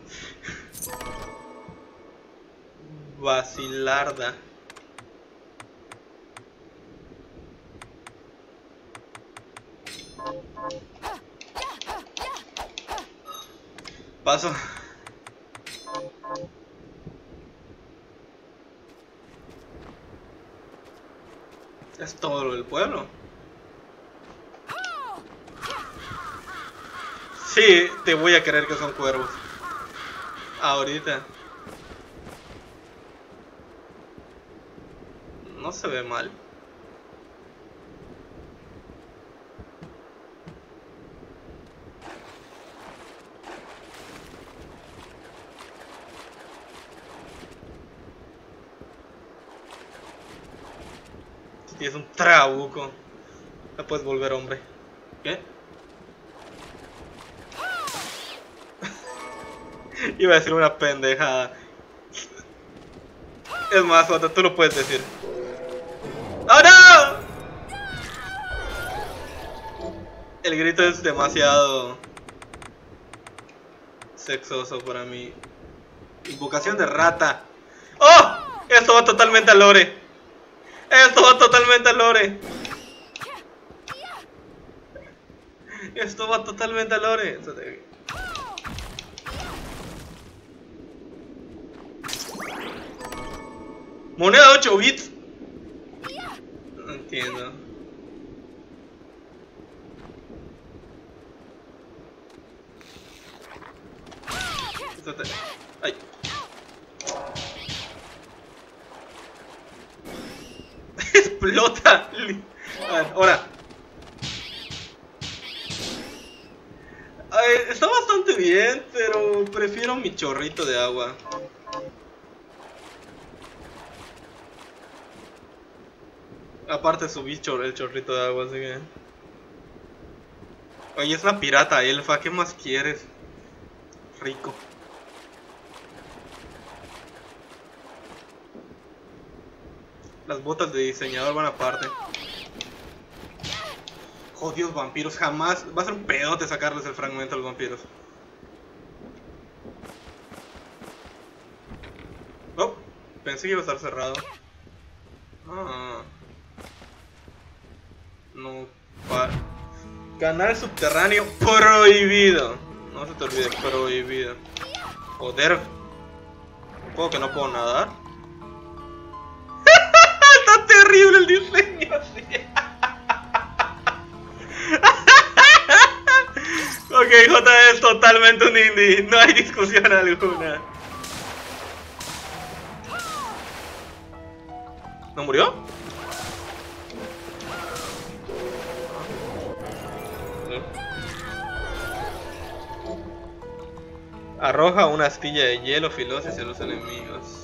Vacilarda. Paso. Es todo lo del pueblo. Sí, te voy a creer que son cuervos. Ahorita. No se ve mal. Es un trabuco. No puedes volver hombre. ¿Qué? Iba a decir una pendejada. Es más, Jota, tú lo puedes decir. ¡Oh no! El grito es demasiado sexoso para mí. Invocación de rata. ¡Oh! Esto va totalmente al lore. Esto va totalmente al lore. Esto va totalmente al lore. Moneda de 8 bits. No entiendo. Ay. Explota. A ver, ahora. Está bastante bien, pero prefiero mi chorrito de agua. Aparte su bicho, el chorrito de agua, así que... Oye, es una pirata elfa, ¿qué más quieres? Rico. Las botas de diseñador van aparte. Jodidos vampiros, jamás. Va a ser un pedote sacarles el fragmento a los vampiros. Oh, pensé que iba a estar cerrado. Ah. No, canal subterráneo prohibido. No se te olvide, prohibido. Joder. ¿Puedo que no puedo nadar? Está terrible el diseño, sí. Ok, J es totalmente un indie. No hay discusión alguna. ¿No murió? Arroja una astilla de hielo filosa hacia los enemigos.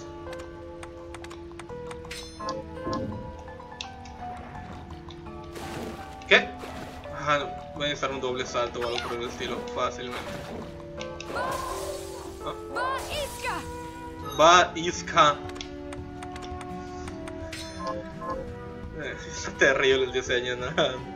¿Qué? Ajá, voy a necesitar un doble salto o algo por el estilo, fácilmente. Va Iska. Está terrible el diseño, ¿no?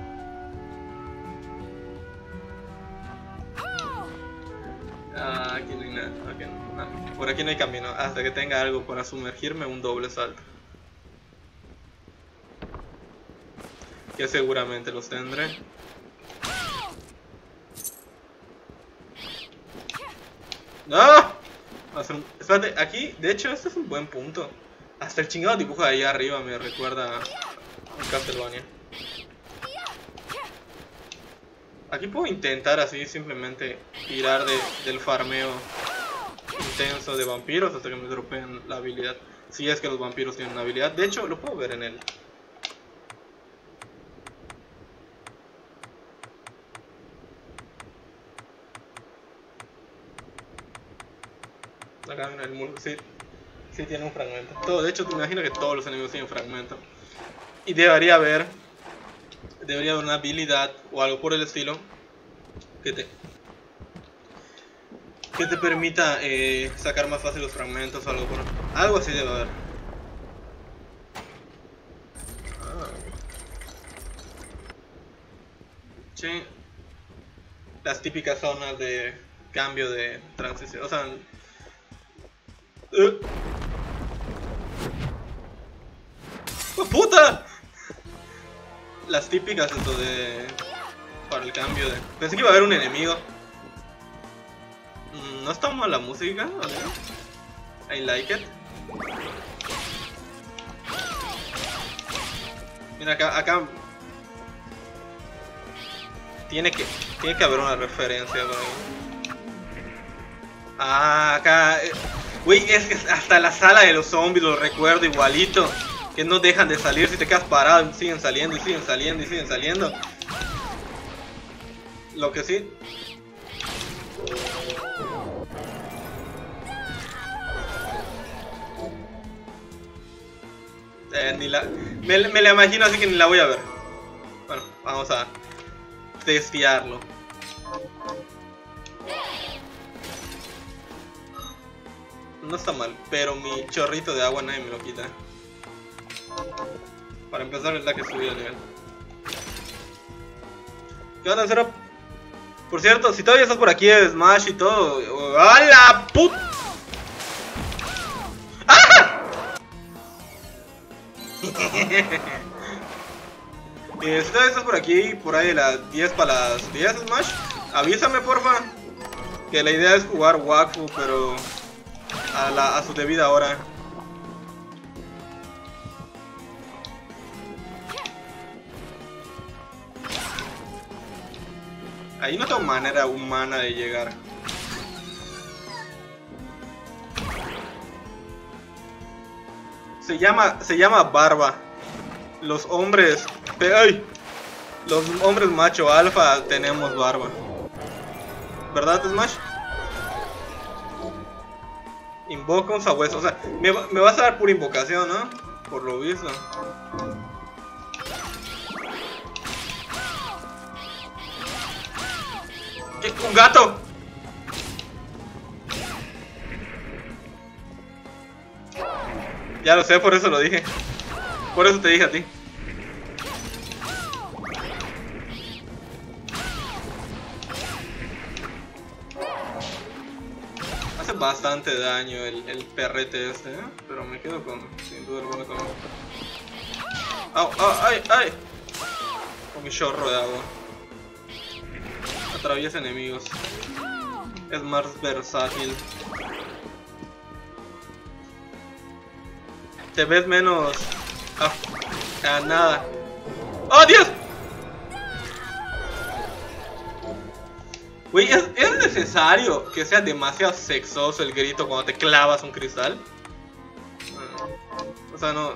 Aquí no hay nada. Okay, no. Por aquí no hay camino. Hasta que tenga algo para sumergirme, un doble salto. Que seguramente los tendré. ¡No! Espérate, aquí, de hecho, este es un buen punto. Hasta el chingado dibujo de ahí arriba me recuerda a Castlevania. Aquí puedo intentar así simplemente tirar del farmeo intenso de vampiros hasta que me dropeen la habilidad. Si es que los vampiros tienen una habilidad. De hecho, lo puedo ver en él. Acá en el muro, sí tiene un fragmento. Todo, de hecho, te imagino que todos los enemigos tienen fragmento. Y debería haber una habilidad o algo por el estilo que te permita sacar más fácil los fragmentos o algo así debe haber. Sí. Las típicas zonas de cambio de transición, o sea, ¡oh, puta! Las típicas esto de para el cambio de. Pensé que iba a haber un enemigo. No está mal la música, ¿vale? I like it. Mira acá tiene que haber una referencia por ahí. Ah, acá. Güey, es que hasta la sala de los zombies lo recuerdo igualito. Que no dejan de salir, si te quedas parado, siguen saliendo y siguen saliendo y siguen saliendo. Lo que sí. Me la imagino así que ni la voy a ver. Bueno, vamos a testearlo. No está mal, pero mi chorrito de agua nadie me lo quita. Para empezar es la que subí de nivel. ¿Qué onda, Zero? Por cierto, si todavía estás por aquí de Smash y todo. ¡A la puta! ¡Ah! Si todavía estás por aquí, por ahí de las 10 para las 10 Smash, avísame porfa. Que la idea es jugar Wakfu, pero a su debida hora. Ahí no tengo manera humana de llegar. Se llama barba. Los hombres... ¡ay! Los hombres macho alfa tenemos barba. ¿Verdad, Smash? Invoca un sabueso. O sea, me vas a dar pura invocación, ¿no? Por lo visto. ¿Qué? ¡Un gato! Ya lo sé, por eso lo dije. Por eso te dije a ti. Hace bastante daño el perrete este, ¿eh? Pero me quedo sin duda alguna con... ¡Au! ¡Au! ¡Ay! ¡Ay! Con mi chorro de agua. Atraviesa enemigos. Es más versátil. Te ves menos... a nada. ¡Oh, Dios! Güey, ¿es necesario que sea demasiado sexoso el grito cuando te clavas un cristal? O sea, no...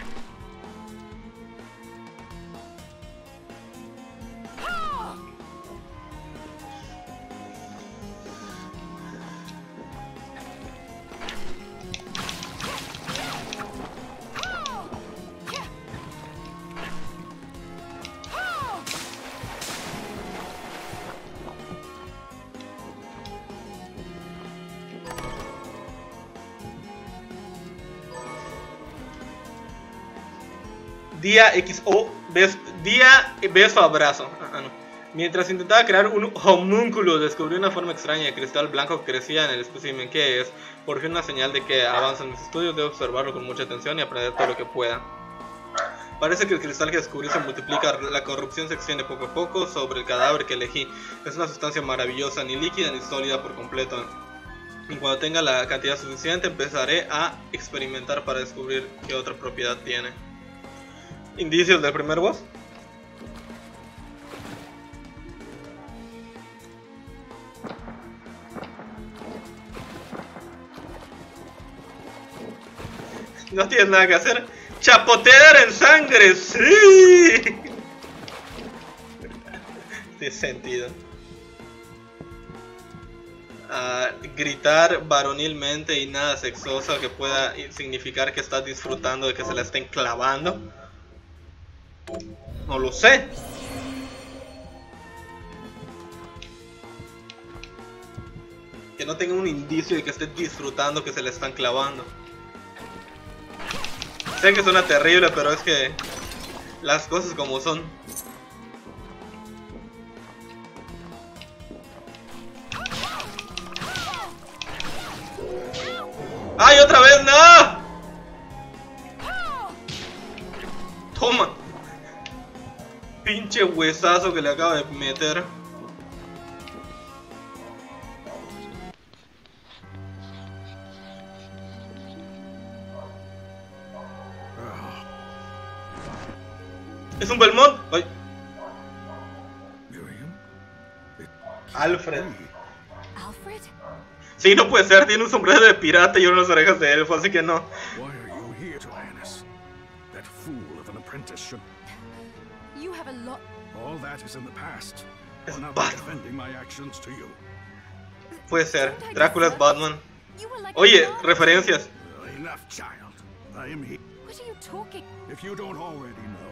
Día XO, día beso abrazo. No. Mientras intentaba crear un homúnculo, descubrí una forma extraña de cristal blanco que crecía en el espécimen. ¿Qué es? Por fin una señal de que avanzan mis estudios. Debo observarlo con mucha atención y aprender todo lo que pueda. Parece que el cristal que descubrí se multiplica. La corrupción se extiende poco a poco sobre el cadáver que elegí. Es una sustancia maravillosa, ni líquida ni sólida por completo. Y cuando tenga la cantidad suficiente empezaré a experimentar para descubrir qué otra propiedad tiene. ¿Indicios del primer boss? No tienes nada que hacer. ¡Chapotear en sangre! ¡Sí! Tiene sentido. Gritar varonilmente y nada sexoso que pueda significar que estás disfrutando de que se la estén clavando. No lo sé. Que no tenga un indicio de que estés disfrutando que se la están clavando. Sé que suena terrible, pero es que las cosas como son. ¡Ay, otra vez! ¡No! Toma. Pinche huesazo que le acaba de meter. Es un Belmont. Ay. Alfred. Alfred? Sí, no puede ser. Tiene un sombrero de pirata y unas orejas de elfo, así que no. Why are you here, Tyrannus? That fool of an apprentice should... You have a lot. All that is in the past. Es I'm now Batman. defending my actions to you. Puede ser. Drácula es Batman. You were like Oye, a dog. referencias. Enough, child. I am here. What are you talking? If you don't already know,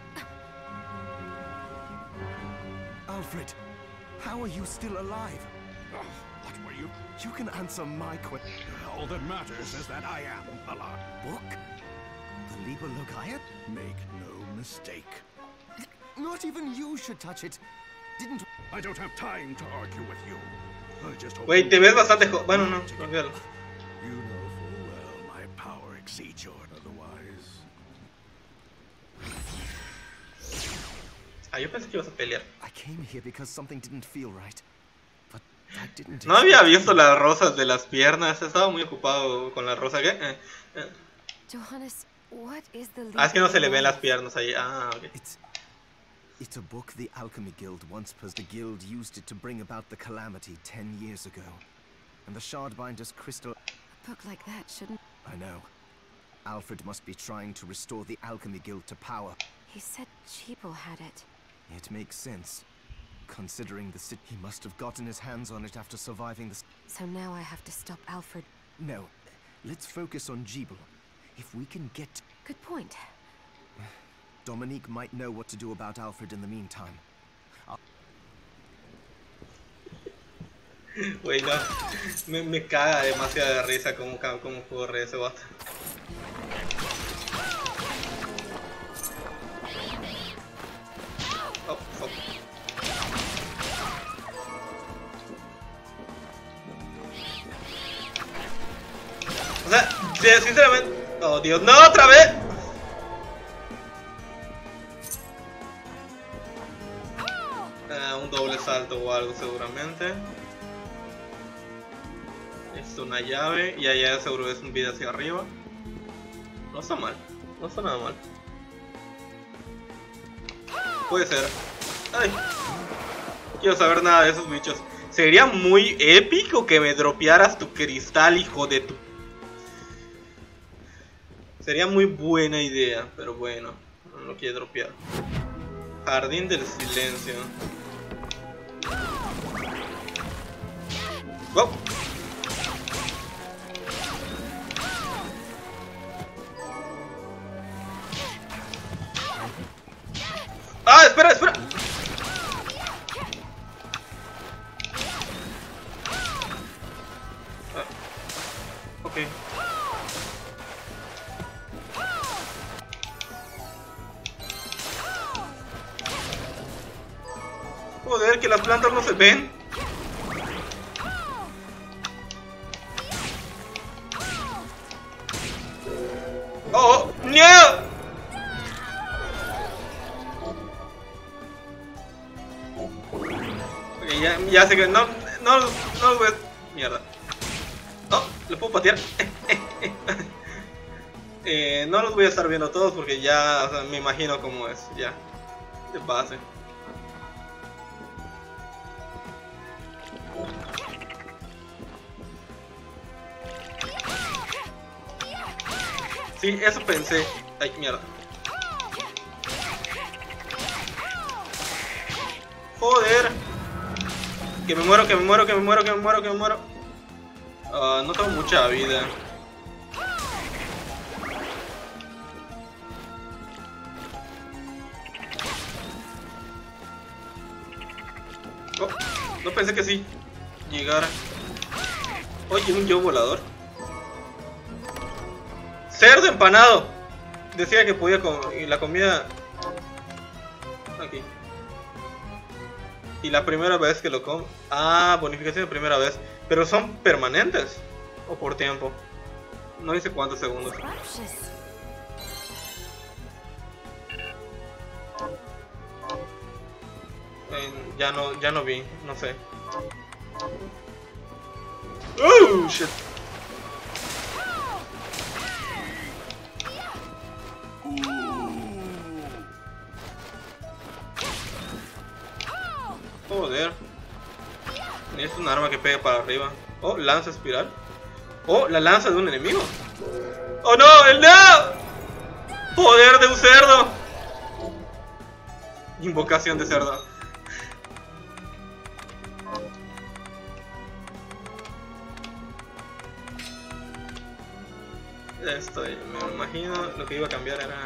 Alfred, how are you still alive? what were you? You can answer my question. All that matters is that I am alive. Book? The Liber Logaia? Make no mistake. Not even you should touch it. Didn't... I don't have time to argue with you. I just hope Güey, te ves bastante bueno, no, olvídalo. you know full well my power exceeds yours. Otherwise, Ah, yo pensé que ibas a pelear. I came here because something didn't feel right. But I didn't... No había visto las rosas de las piernas. Estaba muy ocupado con la rosa. ¿Qué? Johannes, what is the Ah, es que no se le ven las Liber piernas ahí. Ah, ok. It's a book the Alchemy Guild once possessed. The guild used it to bring about the calamity 10 years ago. And the Shardbinder's crystal... A book like that shouldn't... I know. Alfred must be trying to restore the Alchemy Guild to power. He said Cheeple had it. It makes sense. Considering the city... He must have gotten his hands on it after surviving the... So now I have to stop Alfred. No. Let's focus on Jeeble. If we can get... Good point. Dominique might know what to do about Alfred in the meantime. Güey, no. Me caga demasiada de risa cómo corre ese vato. Oh, fuck. O sea, sinceramente... Oh, Dios, ¡no, otra vez! Un doble salto o algo seguramente. Es una llave y allá seguro es un vida hacia arriba. No está mal, no está nada mal. Puede ser. Ay, no quiero saber nada de esos bichos. Sería muy épico que me dropearas tu cristal, hijo de tu... Sería muy buena idea, pero bueno, no lo quiero dropear. Jardín del silencio. Wow. ¡Ah, espera, espera! Ah, ok. Joder, que las plantas no se ven. ¡Oh! ¡No! Ok, ya sé que no lo voy a... Mierda. Oh, ¿le puedo patear? No los voy a estar viendo todos porque ya, o sea, me imagino cómo es, ya. De base. Sí, eso pensé. Ay, mierda. Joder. Que me muero, que me muero, que me muero, que me muero, que me muero. No tengo mucha vida. Oh, no pensé que sí llegara. Oye, un yo volador. Cerdo empanado. Decía que podía y la comida aquí. Y la primera vez que lo como. Ah, bonificación de primera vez. Pero son permanentes. O por tiempo. No dice cuántos segundos. Ya no vi, no sé. Oh, shit. Joder. Es un arma que pega para arriba. Oh, lanza espiral. Oh, la lanza de un enemigo. Oh no, el no. Poder de un cerdo. Invocación de cerdo. Me imagino lo que iba a cambiar era...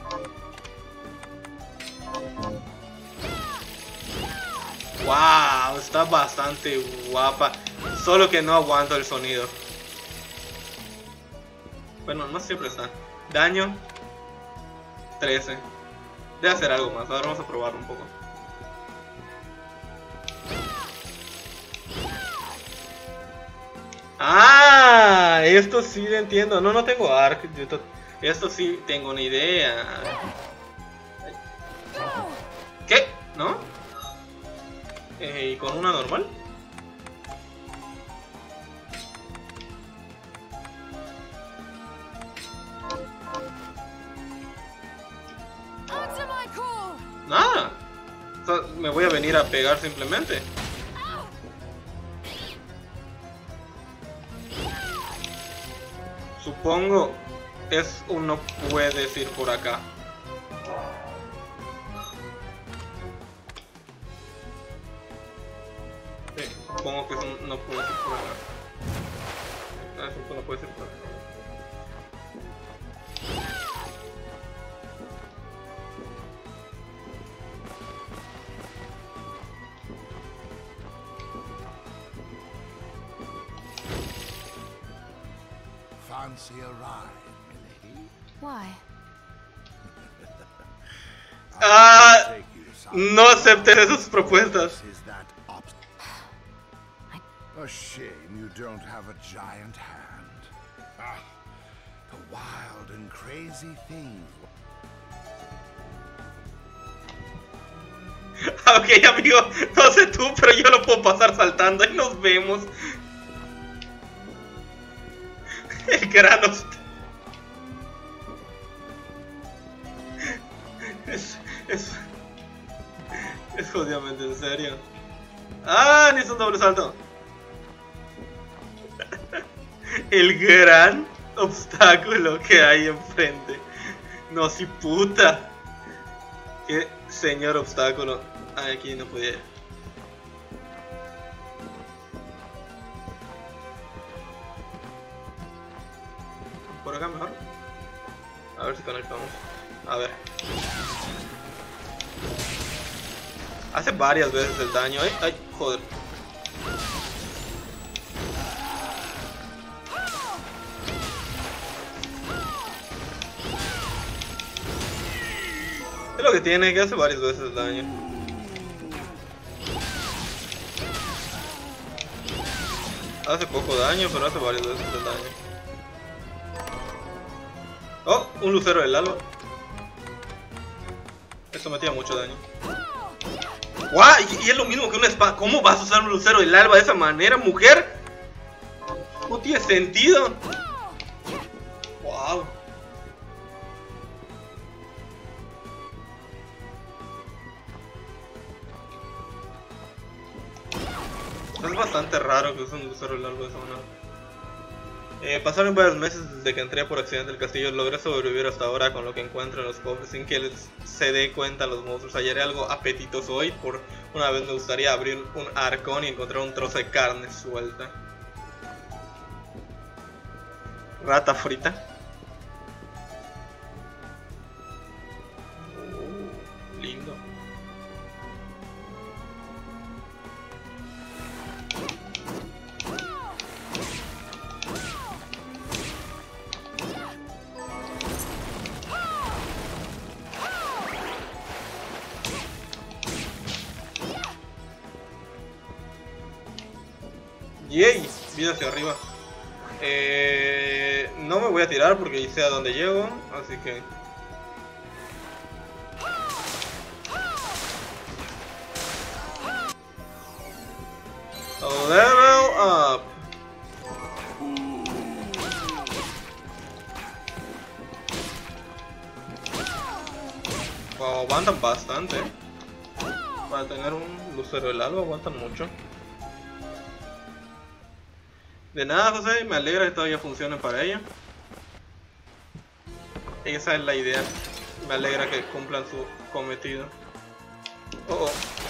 Wow, está bastante guapa. Solo que no aguanto el sonido. Bueno, no siempre está. Daño 13. Debe hacer algo más. Ahora vamos a probarlo un poco. Ah, esto sí lo entiendo. No, no tengo arc. Esto sí tengo una idea. ¿Qué? ¿No? ¿Y con una normal? Nada. O sea, me voy a venir a pegar simplemente. Supongo es un no puedes ir por acá. Sí, supongo que es un no puedes ir por acá. Eso no puedes ir por acá. Fancy a ride, milady? Why? Ah, no acepten esas propuestas. A shame you don't have a giant hand. Ah, the wild and crazy things. Ok, amigo, no sé tú, pero yo lo puedo pasar saltando y nos vemos. El grano es jodidamente en serio. Ah, ni es un doble salto. El gran obstáculo que hay enfrente. No, si puta. Qué señor obstáculo. Ah, aquí no podía ir. Por acá mejor. A ver si conectamos. A ver. Hace varias veces el daño. Ay, ay, joder. Es lo que tiene, que hace varias veces el daño. Hace poco daño, pero hace varias veces el daño. Oh, un lucero del alba. Esto metía mucho daño. ¡Guau! Y es lo mismo que una espada. ¿Cómo vas a usar un lucero del alba de esa manera, mujer? No tiene sentido. ¡Wow! Es bastante raro que use un lucero del alba de esa manera. Pasaron varios meses desde que entré por accidente al castillo. Logré sobrevivir hasta ahora con lo que encuentro en los cofres sin que se dé cuenta los monstruos. Hallaré algo apetitoso hoy. Por una vez me gustaría abrir un arcón y encontrar un trozo de carne suelta. Rata frita. Lindo. Yay, vida hacia arriba. No me voy a tirar porque sé a dónde llego, así que... Level up. Wow, aguantan bastante. Para tener un lucero del alba aguantan mucho. De nada, José, me alegra que todavía funcionen para ella. Esa es la idea. Me alegra que cumplan su cometido. Oh,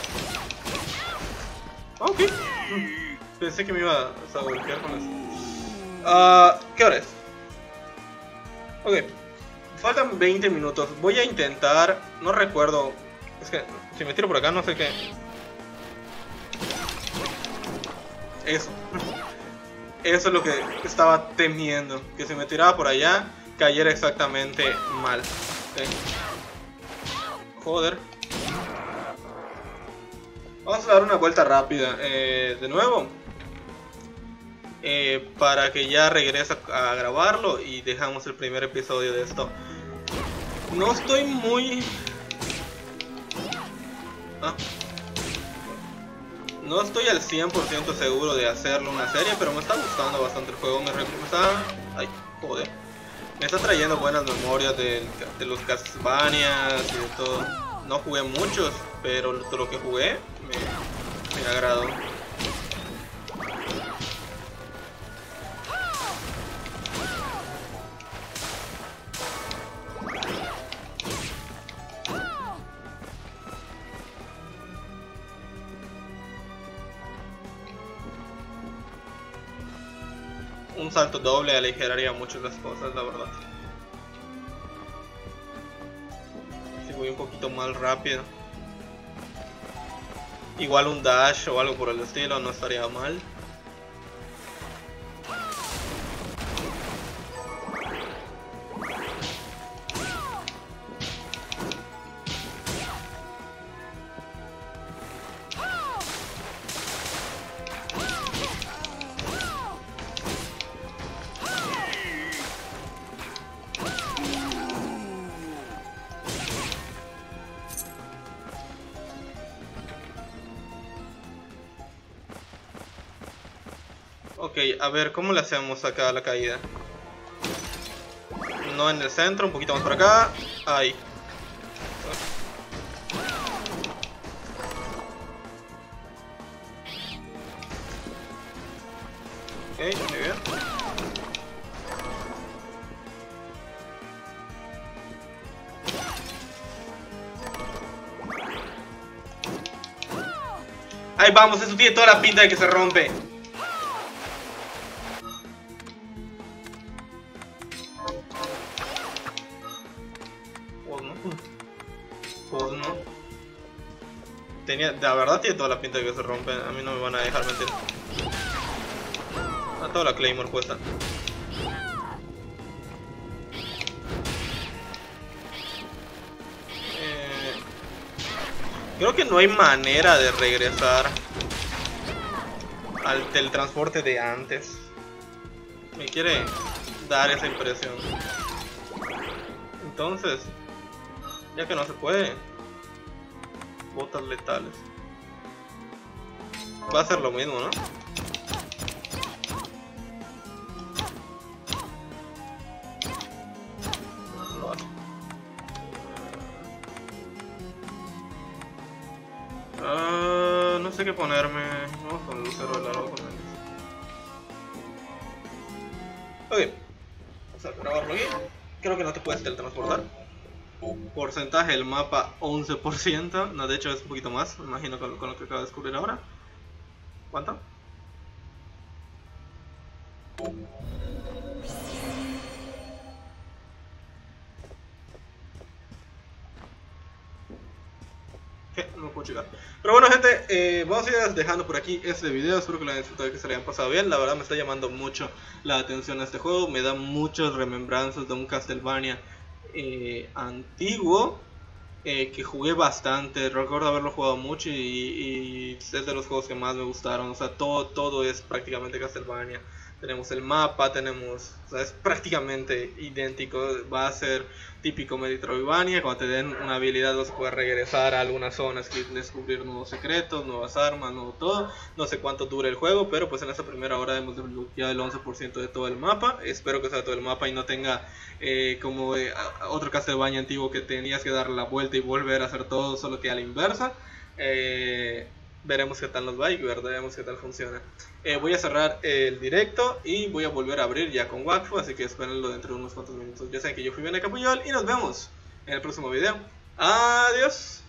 oh. Ok. Pensé que me iba a golpear con eso. ¿Qué hora es? Ok. Faltan 20 minutos. Voy a intentar... No recuerdo... Es que si me tiro por acá no sé qué... Eso. Eso es lo que estaba temiendo. Que si me tiraba por allá, cayera exactamente mal. ¿Okay? Joder. Vamos a dar una vuelta rápida. De nuevo. Para que ya regrese a grabarlo. Y dejamos el primer episodio de esto. No estoy muy... No estoy al 100% seguro de hacerlo una serie, pero me está gustando bastante el juego. Me está... Ay, joder. Me está trayendo buenas memorias de los Castlevania y de todo. No jugué muchos, pero todo lo que jugué me agradó. Un salto doble aligeraría mucho las cosas, la verdad. Si voy un poquito más rápido. Igual un dash o algo por el estilo no estaría mal. Ok, a ver, ¿cómo le hacemos acá la caída? No en el centro, un poquito más por acá. Ahí. Ok, muy bien. Ahí vamos, eso tiene toda la pinta de que se rompe. Pues no. La verdad tiene toda la pinta de que se rompe. A mí no me van a dejar mentir. A toda la Claymore puesta. Creo que no hay manera de regresar al teletransporte de antes. Me quiere dar esa impresión. Entonces, ya que no se puede, botas letales. Va a ser lo mismo, ¿no? Lo hace. No sé qué ponerme. Vamos con el lucero del largo con él. Ok, vamos a grabarlo aquí. Creo que no te puedes teletransportar. Porcentaje del mapa 11%. No, de hecho es un poquito más, me imagino con lo que acabo de descubrir ahora. ¿Cuánto? No puedo checar. Pero bueno, gente, vamos a ir dejando por aquí este video. Espero que lo hayan disfrutado y que se lo hayan pasado bien. La verdad me está llamando mucho la atención este juego. Me da muchas remembranzas de un Castlevania antiguo que jugué bastante. Recuerdo haberlo jugado mucho y es de los juegos que más me gustaron. O sea, todo es prácticamente Castlevania. Tenemos el mapa, tenemos, o sea, es prácticamente idéntico. Va a ser típico Metroidvania. Cuando te den una habilidad vas a poder regresar a algunas zonas y descubrir nuevos secretos, nuevas armas, nuevo todo. No sé cuánto dura el juego, pero pues en esta primera hora hemos desbloqueado el 11% de todo el mapa. Espero que sea todo el mapa y no tenga como otro Castlevania antiguo que tenías que dar la vuelta y volver a hacer todo, solo que a la inversa. Veremos qué tal nos va y veremos qué tal funciona. Voy a cerrar el directo y voy a volver a abrir ya con Wakfu, así que espérenlo dentro de unos cuantos minutos. Ya saben que yo fui Veneca Puyol y nos vemos en el próximo video. Adiós.